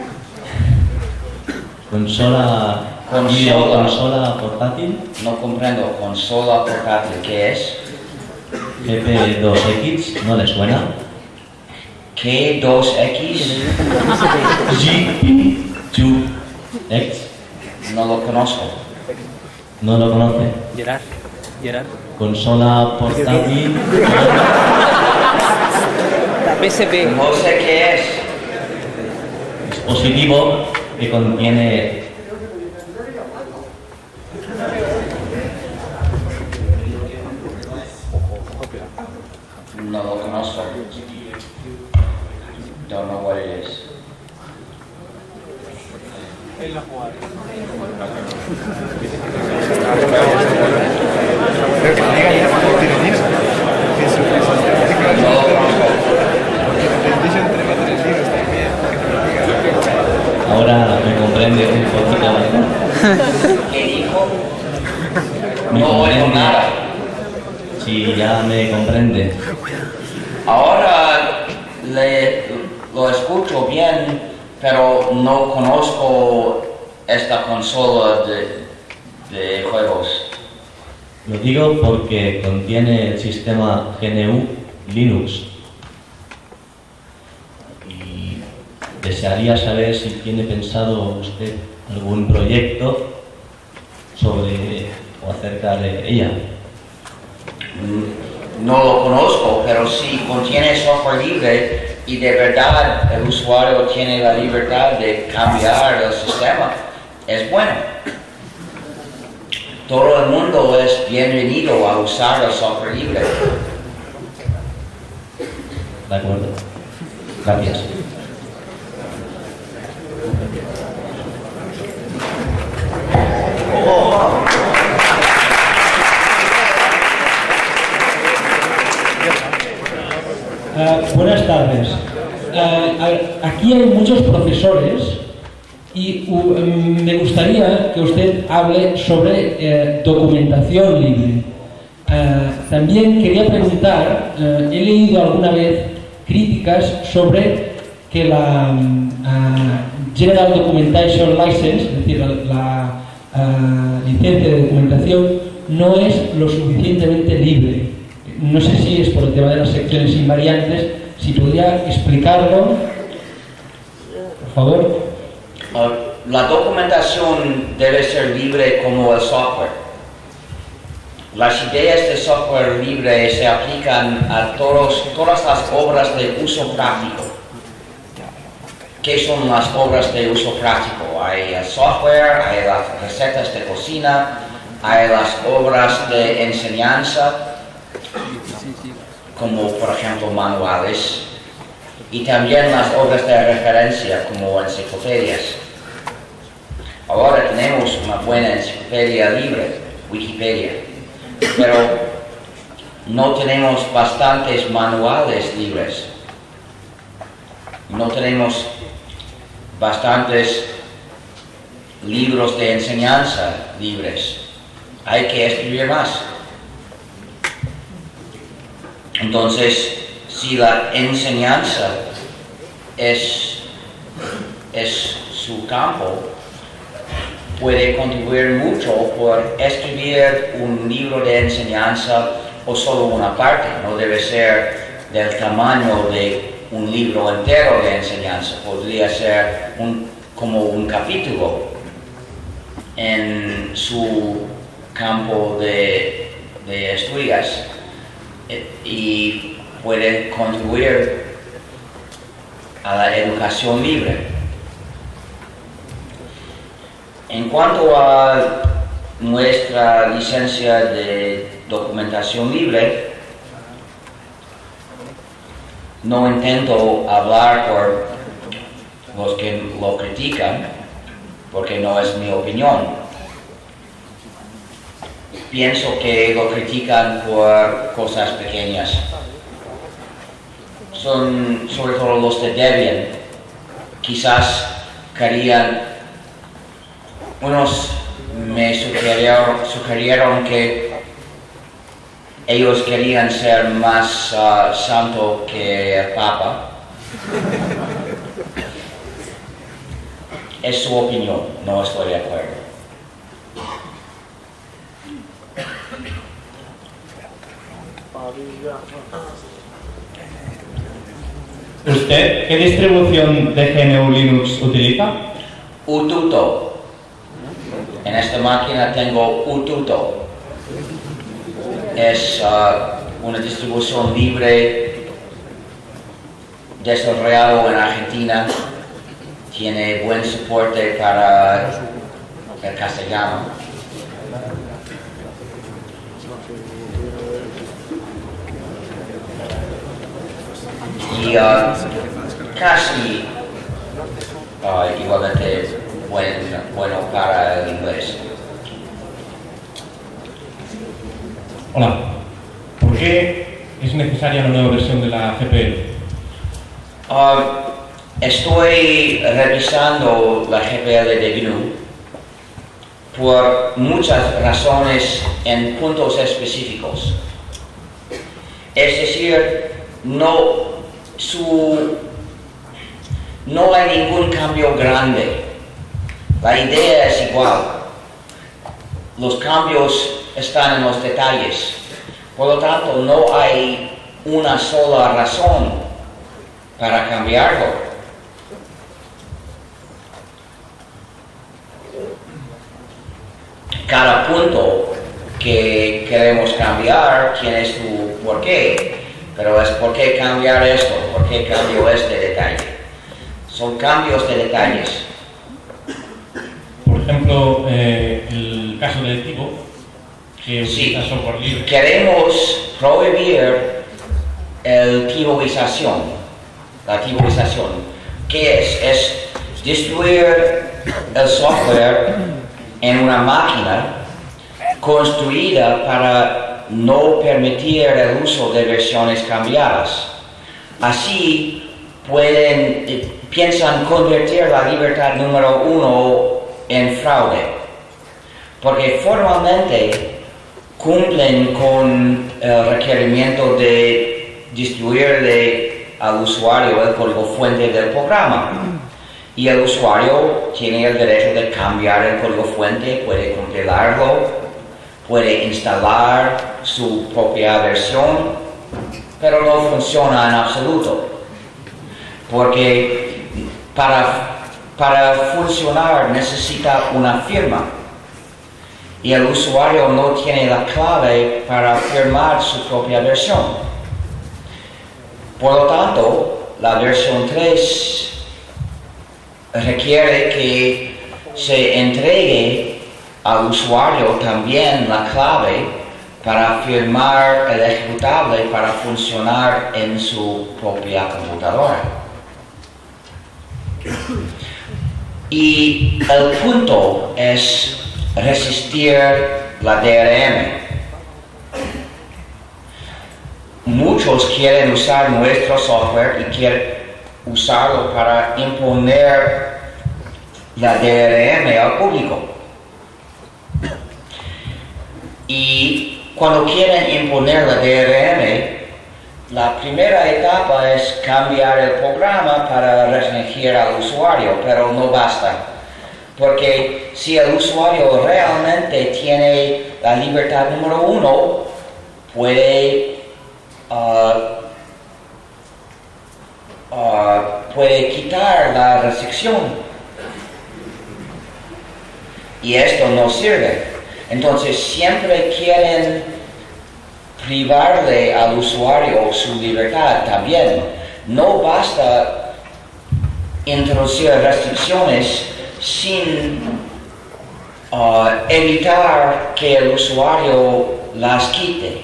[SPEAKER 5] Consola portátil
[SPEAKER 2] No comprendo. Consola portátil, ¿qué es?
[SPEAKER 5] GP2X, ¿no le suena?
[SPEAKER 2] ¿Qué 2X?
[SPEAKER 5] GP2X.
[SPEAKER 2] No lo conozco.
[SPEAKER 5] ¿No lo conoce?
[SPEAKER 6] Gerard.
[SPEAKER 5] Consola portátil.
[SPEAKER 6] La PSP.
[SPEAKER 2] No sé qué es.
[SPEAKER 5] Dispositivo que contiene
[SPEAKER 2] No lo conozco. Don't know what it is. No lo conozco.
[SPEAKER 5] ahora me comprende un poquito, ¿verdad?
[SPEAKER 2] ¿Qué dijo?
[SPEAKER 5] Me
[SPEAKER 2] No oigo
[SPEAKER 5] comprende.
[SPEAKER 2] nada.
[SPEAKER 5] Sí, ya me comprende.
[SPEAKER 2] Ahora lo escucho bien, pero no conozco esta consola de juegos.
[SPEAKER 5] Lo digo porque contiene el sistema GNU Linux. Y desearía saber si tiene pensado usted algún proyecto sobre o acerca de ella.
[SPEAKER 2] No lo conozco, pero si contiene software libre y de verdad el usuario tiene la libertad de cambiar el sistema, es bueno. Todo el mundo es bienvenido a usar el software libre.
[SPEAKER 5] De acuerdo. Gracias.
[SPEAKER 6] Buenas tardes. Aquí hay muchos profesores y me gustaría que usted hable sobre documentación libre. También quería preguntar, he leído alguna vez críticas sobre que la General Documentation License, es decir, la licencia de documentación, no es lo suficientemente libre. No sé si es por el tema de las secciones invariantes, si podría explicarlo, por favor.
[SPEAKER 2] La documentación debe ser libre como el software. Las ideas de software libre se aplican a todas las obras de uso práctico. ¿Qué son las obras de uso práctico? Hay el software, hay las recetas de cocina, hay las obras de enseñanza, como por ejemplo manuales, y también las obras de referencia como enciclopedias. Ahora tenemos una buena enciclopedia libre, Wikipedia, pero no tenemos bastantes manuales libres, no tenemos bastantes libros de enseñanza libres. Hay que escribir más. Entonces, si la enseñanza es su campo, puede contribuir mucho por escribir un libro de enseñanza o solo una parte. No debe ser del tamaño de un libro entero de enseñanza. Podría ser como un capítulo en su campo de estudios. Y puede contribuir a la educación libre. En cuanto a nuestra licencia de documentación libre, no intento hablar por los que lo critican, porque no es mi opinión. Pienso que lo critican por cosas pequeñas. Son sobre todo los de Debian. Quizás querían, unos me sugirieron que ellos querían ser más santo que el Papa. Es su opinión, no estoy de acuerdo.
[SPEAKER 7] ¿Usted qué distribución de GNU Linux utiliza?
[SPEAKER 2] Ututo. En esta máquina tengo Ututo. Es una distribución libre desarrollado en Argentina. Tiene buen soporte para el castellano. Y casi igualmente bueno para el inglés.
[SPEAKER 7] Hola. ¿Por qué es necesaria una nueva versión de la GPL?
[SPEAKER 2] Estoy revisando la GPL de GNU por muchas razones en puntos específicos. Es decir, no hay ningún cambio grande. La idea es igual. Los cambios están en los detalles. Por lo tanto, no hay una sola razón para cambiarlo. cada punto que queremos cambiar tiene su porqué, pero es por qué cambiar esto, por qué cambio este detalle. Son cambios de detalles.
[SPEAKER 7] Por ejemplo, el caso de Tivo, que
[SPEAKER 2] Sí,
[SPEAKER 7] utiliza software libre.
[SPEAKER 2] queremos prohibir el tivoización, la tivoización. ¿Qué es? Es distribuir el software en una máquina construida para no permitir el uso de versiones cambiadas. Así piensan convertir la libertad número 1 en fraude, porque formalmente cumplen con el requerimiento de distribuirle al usuario el código fuente del programa. Y el usuario tiene el derecho de cambiar el código fuente, puede compilarlo, puede instalar su propia versión, pero no funciona en absoluto. Porque para funcionar necesita una firma. Y el usuario no tiene la clave para firmar su propia versión. Por lo tanto, la versión 3 requiere que se entregue al usuario también la clave para firmar el ejecutable para funcionar en su propia computadora. Y el punto es resistir la DRM. Muchos quieren usar nuestro software y quieren usarlo para imponer la DRM al público. Y cuando quieren imponer la DRM, la primera etapa es cambiar el programa para restringir al usuario, pero no basta. Porque si el usuario realmente tiene la libertad número 1, puede quitar la restricción. Y esto no sirve. Entonces siempre quieren privarle al usuario su libertad también. No basta introducir restricciones sin evitar que el usuario las quite.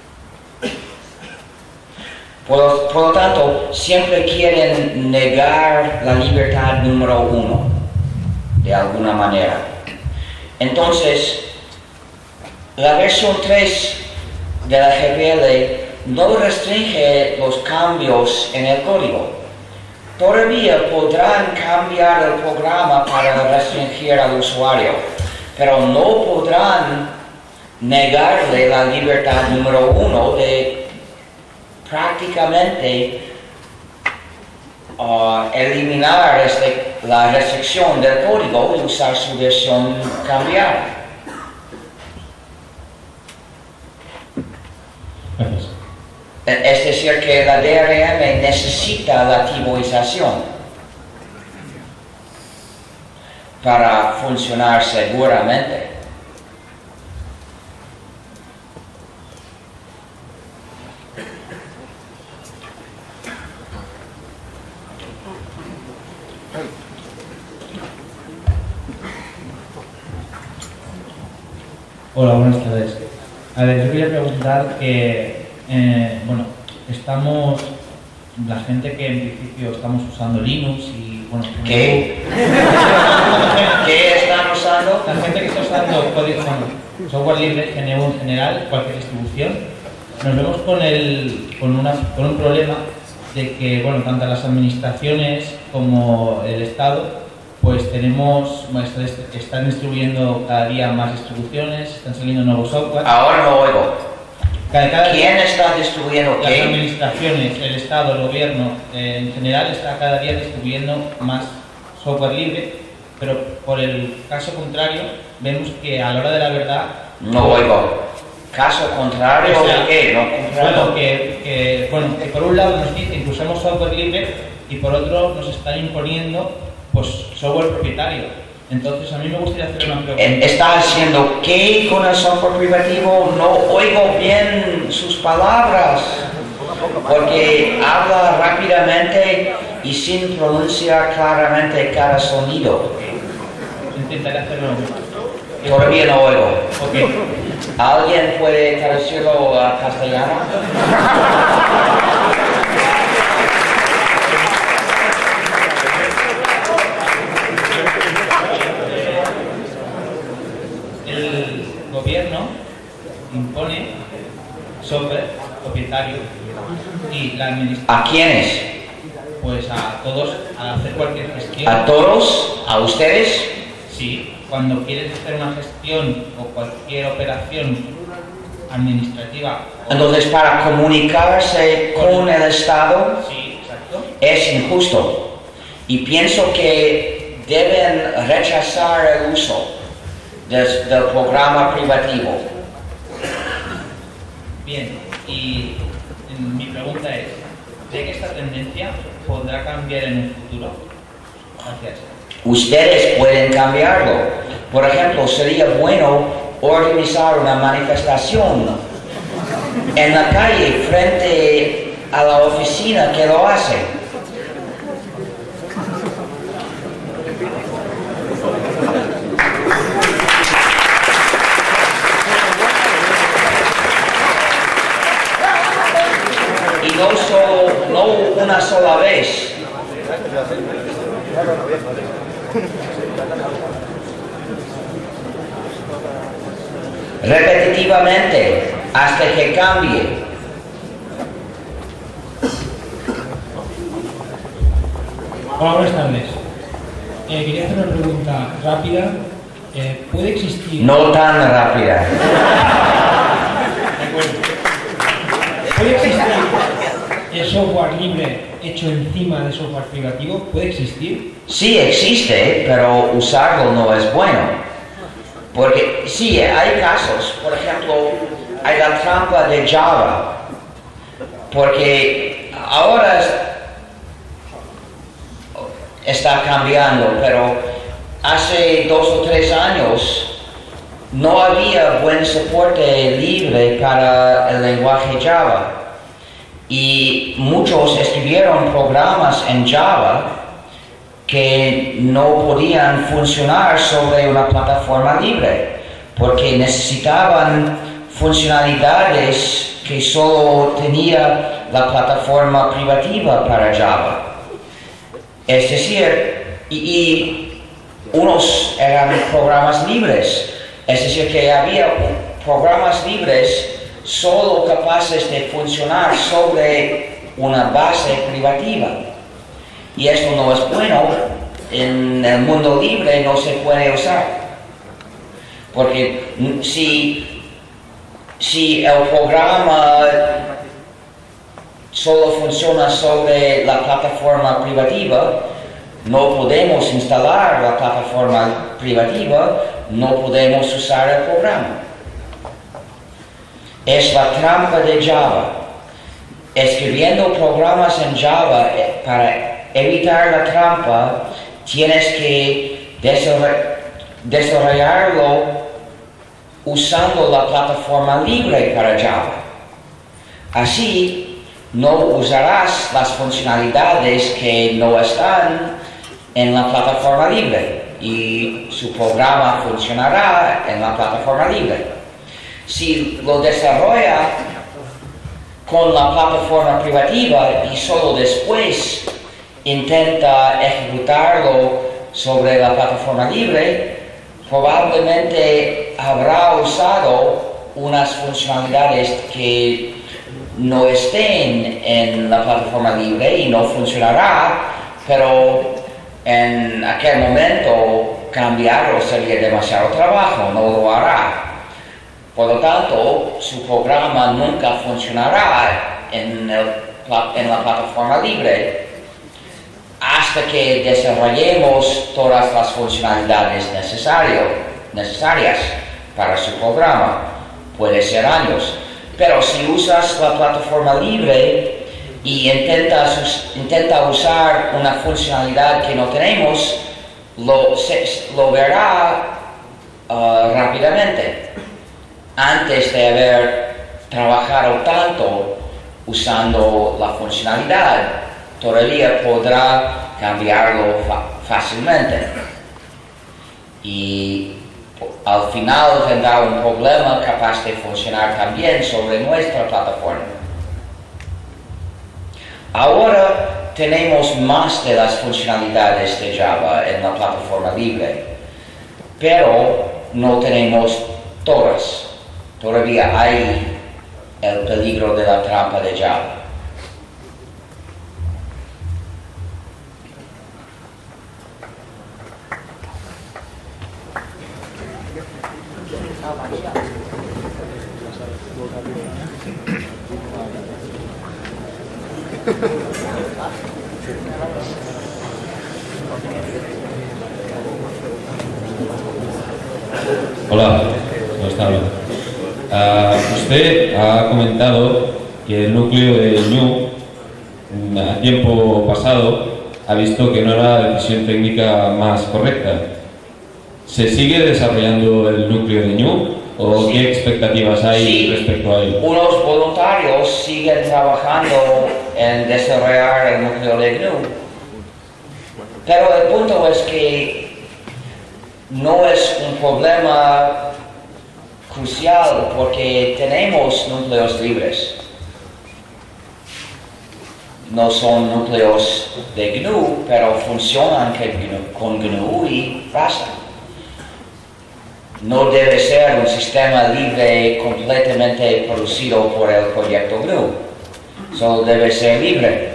[SPEAKER 2] Por lo tanto, siempre quieren negar la libertad número 1, de alguna manera. Entonces, la versión 3 de la GPL no restringe los cambios en el código. Todavía podrán cambiar el programa para restringir al usuario, pero no podrán negarle la libertad número 1 de prácticamente eliminar la restricción del código y usar su versión cambiada.
[SPEAKER 7] Gracias.
[SPEAKER 2] Es decir, que la DRM necesita la tivoización para funcionar seguramente.
[SPEAKER 8] Hola, buenas tardes. A ver, yo quería preguntar que, bueno, la gente que en principio estamos usando Linux y, bueno...
[SPEAKER 2] ¿Qué? ¿Qué están usando?
[SPEAKER 8] La gente que está usando código, software libre en general, cualquier distribución, nos vemos con un problema de que, bueno, tanto las administraciones como el Estado pues están distribuyendo cada día más distribuciones, están saliendo nuevos software.
[SPEAKER 2] Ahora no oigo.
[SPEAKER 8] ¿Quién
[SPEAKER 2] está distribuyendo qué?
[SPEAKER 8] Las administraciones, el Estado, el gobierno, en general está cada día distribuyendo más software libre, pero por el caso contrario vemos que a la hora de la verdad...
[SPEAKER 2] No oigo. ¿Caso contrario?
[SPEAKER 8] O sea,
[SPEAKER 2] ¿De qué? No comprendo.
[SPEAKER 8] Que por un lado nos dicen que usamos software libre y por otro nos están imponiendo pues software propietario. Entonces, a mí me gustaría hacer una pregunta.
[SPEAKER 2] ¿Está haciendo qué con el software privativo? No oigo bien sus palabras, porque habla rápidamente y sin pronunciar claramente cada sonido.
[SPEAKER 8] Intentaré hacerlo.
[SPEAKER 2] Todavía no oigo.
[SPEAKER 8] Ok.
[SPEAKER 2] ¿Alguien puede traducirlo a castellano?
[SPEAKER 8] El gobierno impone software propietario y la administración.
[SPEAKER 2] ¿A quiénes?
[SPEAKER 8] Pues a todos, a hacer cualquier gestión.
[SPEAKER 2] ¿A todos? ¿A ustedes?
[SPEAKER 8] Sí, cuando quieres hacer una gestión o cualquier operación administrativa.
[SPEAKER 2] Entonces, para comunicarse con el Estado
[SPEAKER 8] Sí, exacto.
[SPEAKER 2] es injusto. Y pienso que deben rechazar el uso del programa privativo.
[SPEAKER 8] Bien, y mi pregunta es, ¿cree que esta tendencia podrá cambiar en un futuro? Gracias.
[SPEAKER 2] Ustedes pueden cambiarlo. Por ejemplo, sería bueno organizar una manifestación en la calle frente a la oficina que lo hace. Y no una sola vez. Repetitivamente, hasta que cambie.
[SPEAKER 6] Hola, buenas tardes. Quería hacer una pregunta rápida. ¿Puede existir...
[SPEAKER 2] No tan rápida.
[SPEAKER 6] ¿Puede existir el software libre hecho encima de software privativo? ¿Puede existir?
[SPEAKER 2] Sí existe, pero usarlo no es bueno. Porque sí, hay casos. Por ejemplo, hay la trampa de Java. Porque ahora está cambiando, pero hace 2 o 3 años no había buen soporte libre para el lenguaje Java. Y muchos escribieron programas en Java que no podían funcionar sobre una plataforma libre, porque necesitaban funcionalidades que solo tenía la plataforma privativa para Java. Es decir, y unos eran programas libres, es decir, que había programas libres solo capaces de funcionar sobre una base privativa. Y esto no es bueno. En el mundo libre no se puede usar. Porque si el programa solo funciona sobre la plataforma privativa, no podemos instalar la plataforma privativa, no podemos usar el programa. Es la trampa de Java. Escribiendo programas en Java para evitar la trampa, tienes que desarrollarlo usando la plataforma libre para Java. Así, no usarás las funcionalidades que no están en la plataforma libre y su programa funcionará en la plataforma libre. Si lo desarrolla con la plataforma privativa y solo después intenta ejecutarlo sobre la plataforma libre, probablemente habrá usado unas funcionalidades que no estén en la plataforma libre y no funcionará, pero en aquel momento cambiarlo sería demasiado trabajo, no lo hará. Por lo tanto, su programa nunca funcionará en la plataforma libre hasta que desarrollemos todas las funcionalidades necesarias para su programa. Puede ser años. Pero si usas la plataforma libre y intenta usar una funcionalidad que no tenemos, lo verá rápidamente. Antes de haber trabajado tanto usando la funcionalidad, todavía podrá cambiarlo fácilmente. Y al final tendrá un problema capaz de funcionar también sobre nuestra plataforma. Ahora tenemos más de las funcionalidades de Java en la plataforma libre, pero no tenemos todas. Todavía hay el peligro de la trampa de Java.
[SPEAKER 9] Hola, buenas tardes. Usted ha comentado que el núcleo de Ñu, a tiempo pasado, ha visto que no era la decisión técnica más correcta. ¿Se sigue desarrollando el núcleo de Ñu o qué expectativas hay respecto a él?
[SPEAKER 2] Unos voluntarios siguen trabajando en desarrollar el núcleo de GNU, pero el punto es que no es un problema crucial porque tenemos núcleos libres. No son núcleos de GNU, pero funcionan con GNU y basta. No debe ser un sistema libre completamente producido por el proyecto GNU. Solo debe ser libre.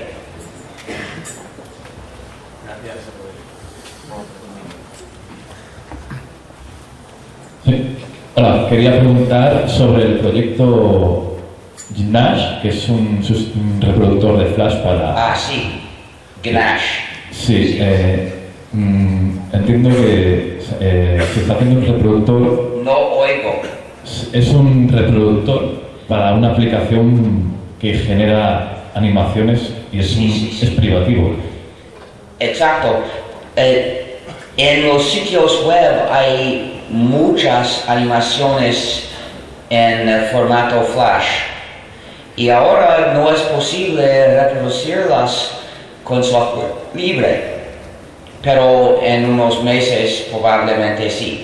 [SPEAKER 9] Sí. Hola, quería preguntar sobre el proyecto Gnash, que es un reproductor de Flash para...
[SPEAKER 2] Ah, sí, Gnash.
[SPEAKER 9] Sí, entiendo que se está haciendo un reproductor...
[SPEAKER 2] No oigo.
[SPEAKER 9] Es un reproductor para una aplicación que genera animaciones y es privativo.
[SPEAKER 2] Exacto. En los sitios web hay muchas animaciones en el formato Flash y ahora no es posible reproducirlas con software libre, pero en unos meses probablemente sí.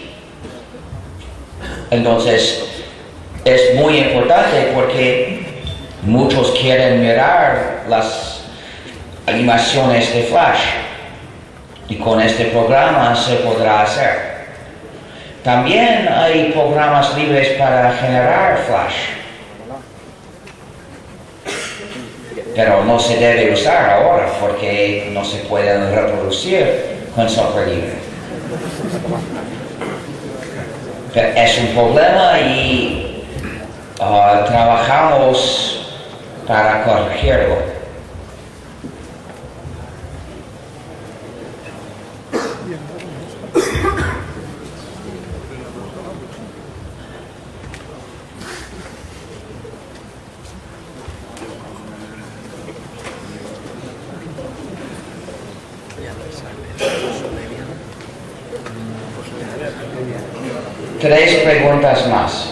[SPEAKER 2] Entonces es muy importante porque muchos quieren mirar las animaciones de Flash y con este programa se podrá hacer. También hay programas libres para generar Flash, pero no se debe usar ahora porque no se pueden reproducir con software libre. Pero es un problema y trabajamos para corregirlo. Tres preguntas más,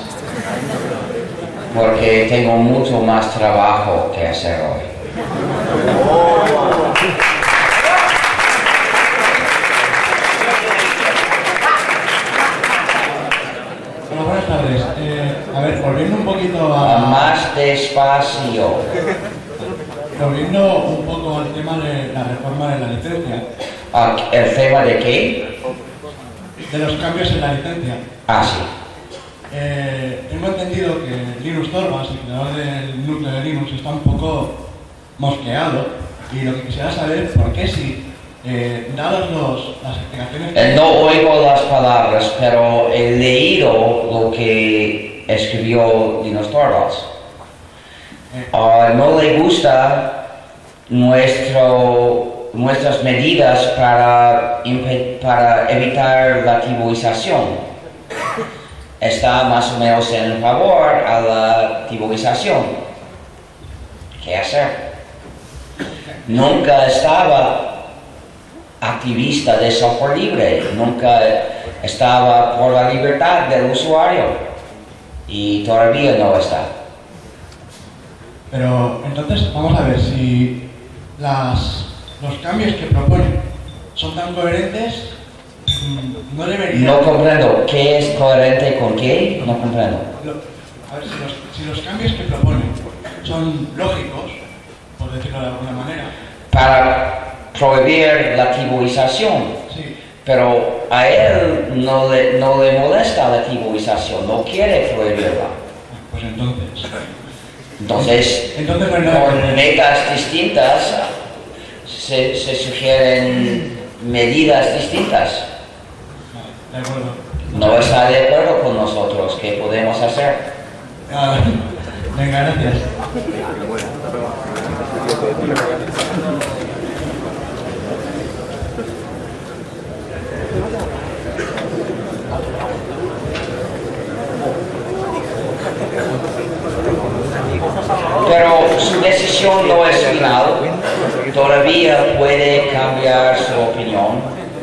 [SPEAKER 2] porque tengo mucho más trabajo que hacer hoy.
[SPEAKER 10] Hola, buenas tardes. A ver, volviendo un poquito a...
[SPEAKER 2] Más despacio.
[SPEAKER 10] Volviendo un poco al tema de la reforma de la licencia.
[SPEAKER 2] ¿El tema de qué?
[SPEAKER 10] De los cambios en la licencia.
[SPEAKER 2] Ah, sí.
[SPEAKER 10] Tengo entendido que Linus Torvalds, el creador del núcleo de Linux, está un poco mosqueado y lo que quisiera saber es por qué si, dadas las explicaciones...
[SPEAKER 2] No oigo las palabras, pero he leído lo que escribió Linus Torvalds. No le gusta nuestras medidas para evitar la tiburización. Está más o menos en favor a la tiburización. ¿Qué hacer? Nunca estaba activista de software libre, nunca estaba por la libertad del usuario y todavía no está.
[SPEAKER 10] Pero entonces vamos a ver si los cambios que proponen son tan coherentes, no deberían...
[SPEAKER 2] No comprendo, ¿qué es coherente con qué? No comprendo.
[SPEAKER 10] A ver, si los cambios que proponen son lógicos, por decirlo de alguna manera...
[SPEAKER 2] Para prohibir la tiboización,
[SPEAKER 10] sí.
[SPEAKER 2] Pero a él no le molesta la tiboización, no quiere prohibirla.
[SPEAKER 10] Pues entonces
[SPEAKER 2] con metas distintas se sugieren medidas distintas.
[SPEAKER 10] De acuerdo.
[SPEAKER 2] No está de acuerdo con nosotros, ¿qué podemos hacer?
[SPEAKER 10] Venga, gracias.
[SPEAKER 2] Pero su decisión no es final, todavía puede cambiar su opinión.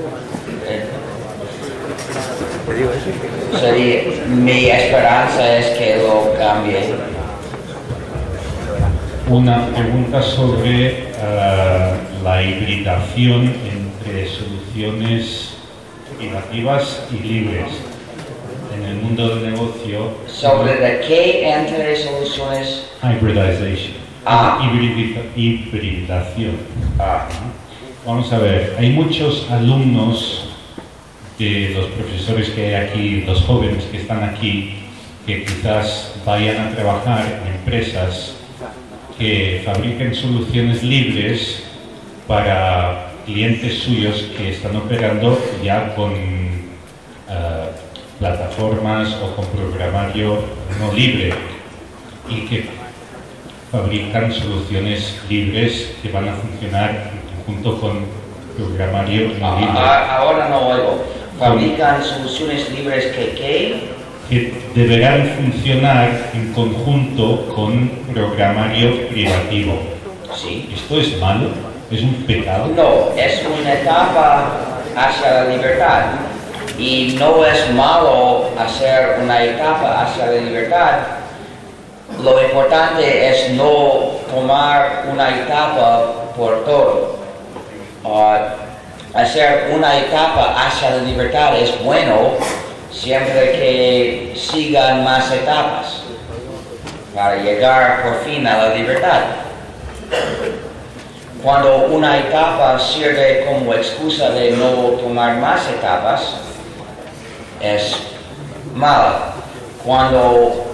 [SPEAKER 2] Mi esperanza es que lo cambie.
[SPEAKER 11] Una pregunta sobre la hibridación entre soluciones privativas y libres en el mundo del negocio.
[SPEAKER 2] ¿Sobre de qué entre soluciones?
[SPEAKER 11] Hybridization. Hibridación. Vamos a ver, hay muchos alumnos de los profesores que hay aquí, los jóvenes que están aquí, que quizás vayan a trabajar en empresas que fabriquen soluciones libres para clientes suyos que están operando ya con plataformas o con programario no libre y que fabrican soluciones libres que van a funcionar junto con programario no libre.
[SPEAKER 2] Ahora no oigo. ¿Fabrican soluciones libres que
[SPEAKER 11] deberán funcionar en conjunto con programario privativo?
[SPEAKER 2] Sí.
[SPEAKER 11] ¿Esto es malo? ¿Es un pecado?
[SPEAKER 2] No, es una etapa hacia la libertad. Y no es malo hacer una etapa hacia la libertad. Lo importante es no tomar una etapa por todo. Hacer una etapa hacia la libertad es bueno siempre que sigan más etapas para llegar por fin a la libertad. Cuando una etapa sirve como excusa de no tomar más etapas, es mala. Cuando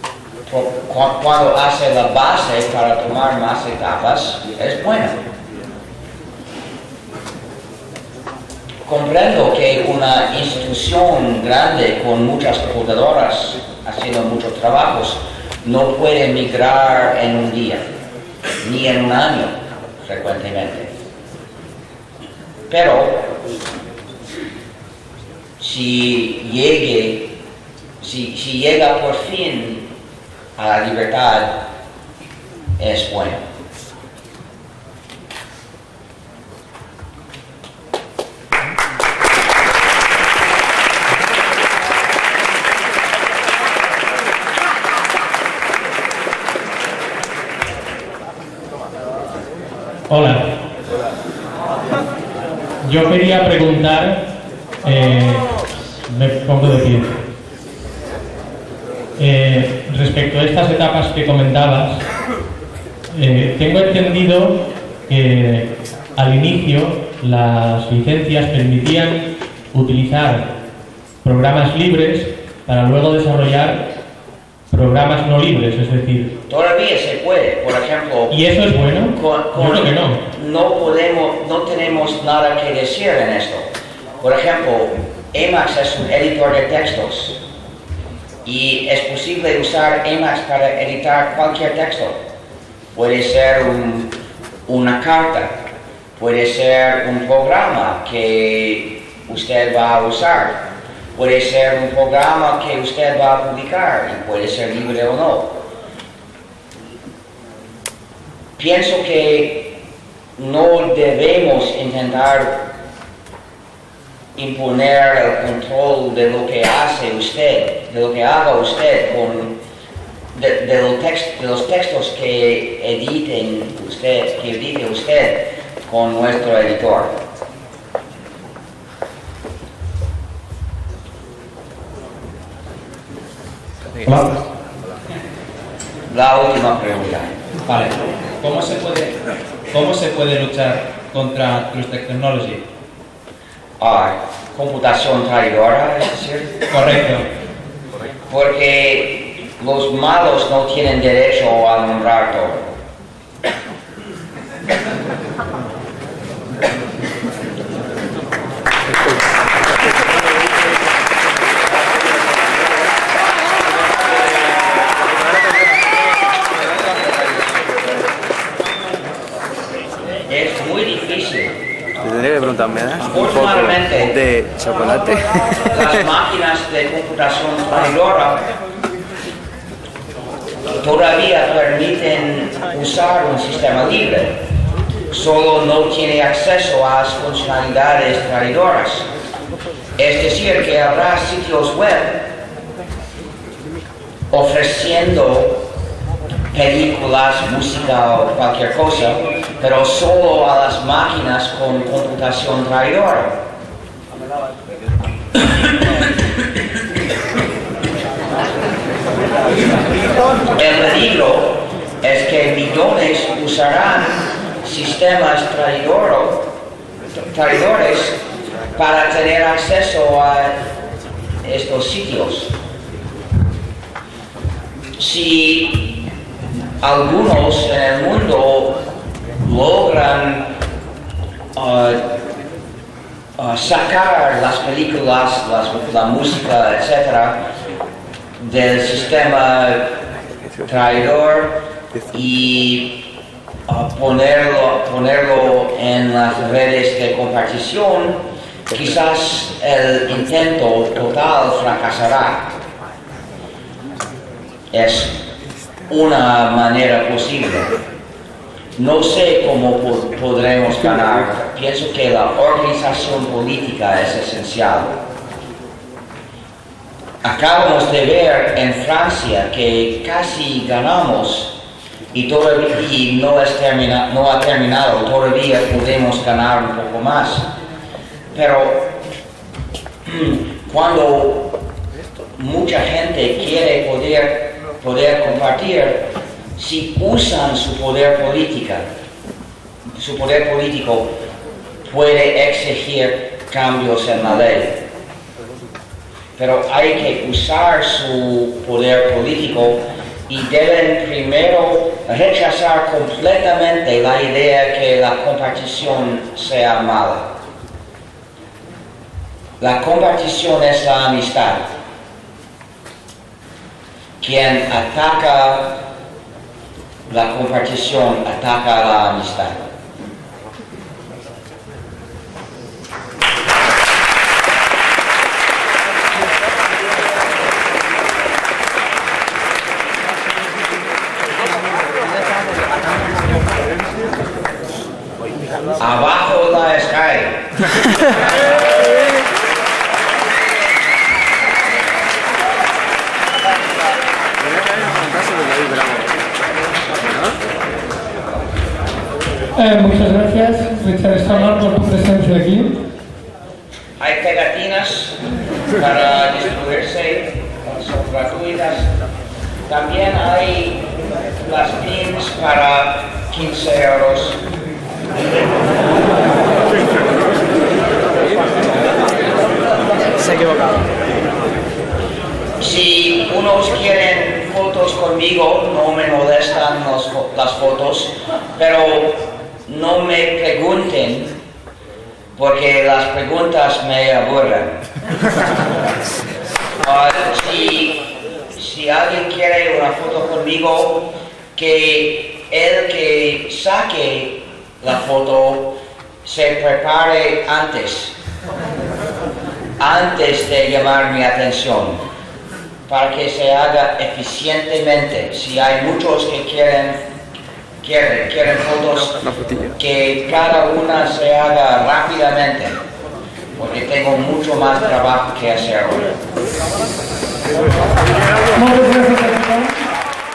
[SPEAKER 2] hace la base para tomar más etapas, es buena. Comprendo que una institución grande con muchas computadoras haciendo muchos trabajos no puede migrar en un día, ni en un año, frecuentemente. Pero si llega por fin a la libertad, es bueno.
[SPEAKER 6] Hola. Yo quería preguntar, me pongo de pie, respecto a estas etapas que comentabas, tengo entendido que al inicio las licencias permitían utilizar programas libres para luego desarrollar programas no libres, es decir...
[SPEAKER 2] Todavía se puede, por ejemplo...
[SPEAKER 6] ¿Y eso es bueno? Yo creo que no.
[SPEAKER 2] No tenemos nada que decir en esto. Por ejemplo, Emacs es un editor de textos y es posible usar Emacs para editar cualquier texto. Puede ser una carta, puede ser un programa que usted va a usar. Puede ser un programa que usted va a publicar y puede ser libre o no. Pienso que no debemos intentar imponer el control de lo que hace usted, de lo que haga usted de los textos que edite usted con nuestro editor. La última pregunta.
[SPEAKER 8] Vale. ¿Cómo se puede luchar contra Trusted Technology?
[SPEAKER 2] Computación traidora, es decir.
[SPEAKER 8] Correcto.
[SPEAKER 2] Porque los malos no tienen derecho a nombrar todo. Es muy difícil.
[SPEAKER 12] Tendría que preguntarme,
[SPEAKER 2] Afortunadamente,
[SPEAKER 12] un poco de chocolate.
[SPEAKER 2] Las máquinas de computación traidora todavía permiten usar un sistema libre, solo no tiene acceso a las funcionalidades traidoras. Es decir, que habrá sitios web ofreciendo películas, música o cualquier cosa, pero solo a las máquinas con computación traidora. El peligro es que millones usarán sistemas traidores para tener acceso a estos sitios. Si algunos en el mundo logran sacar las películas, la música, etc., del sistema traidor y ponerlo en las redes de compartición, quizás el intento total fracasará. Es una manera posible. No sé cómo podremos ganar. Pienso que la organización política es esencial. Acabamos de ver en Francia que casi ganamos y no ha terminado, todavía podemos ganar un poco más. Pero cuando mucha gente quiere poder compartir, si usan su poder político puede exigir cambios en la ley. Pero hay que usar su poder político y deben primero rechazar completamente la idea que la compartición sea mala. La compartición es la amistad. Quien ataca la compartición ataca la amistad. Abajo la Sky.
[SPEAKER 13] Muchas gracias, Richard Stallman, por tu presencia aquí.
[SPEAKER 2] Hay pegatinas para distribuirse, son gratuitas. También hay las pins para 15 euros.
[SPEAKER 12] Se ha equivocado.
[SPEAKER 2] Si unos quieren fotos conmigo, no me molestan las fotos, pero no me pregunten, porque las preguntas me aburren. Si alguien quiere una foto conmigo, que el que saque la foto se prepare antes de llamar mi atención, para que se haga eficientemente. Si hay muchos que quieren fotos, que cada una se haga rápidamente. porque tengo mucho más trabajo que hacer hoy.
[SPEAKER 13] Muchas gracias,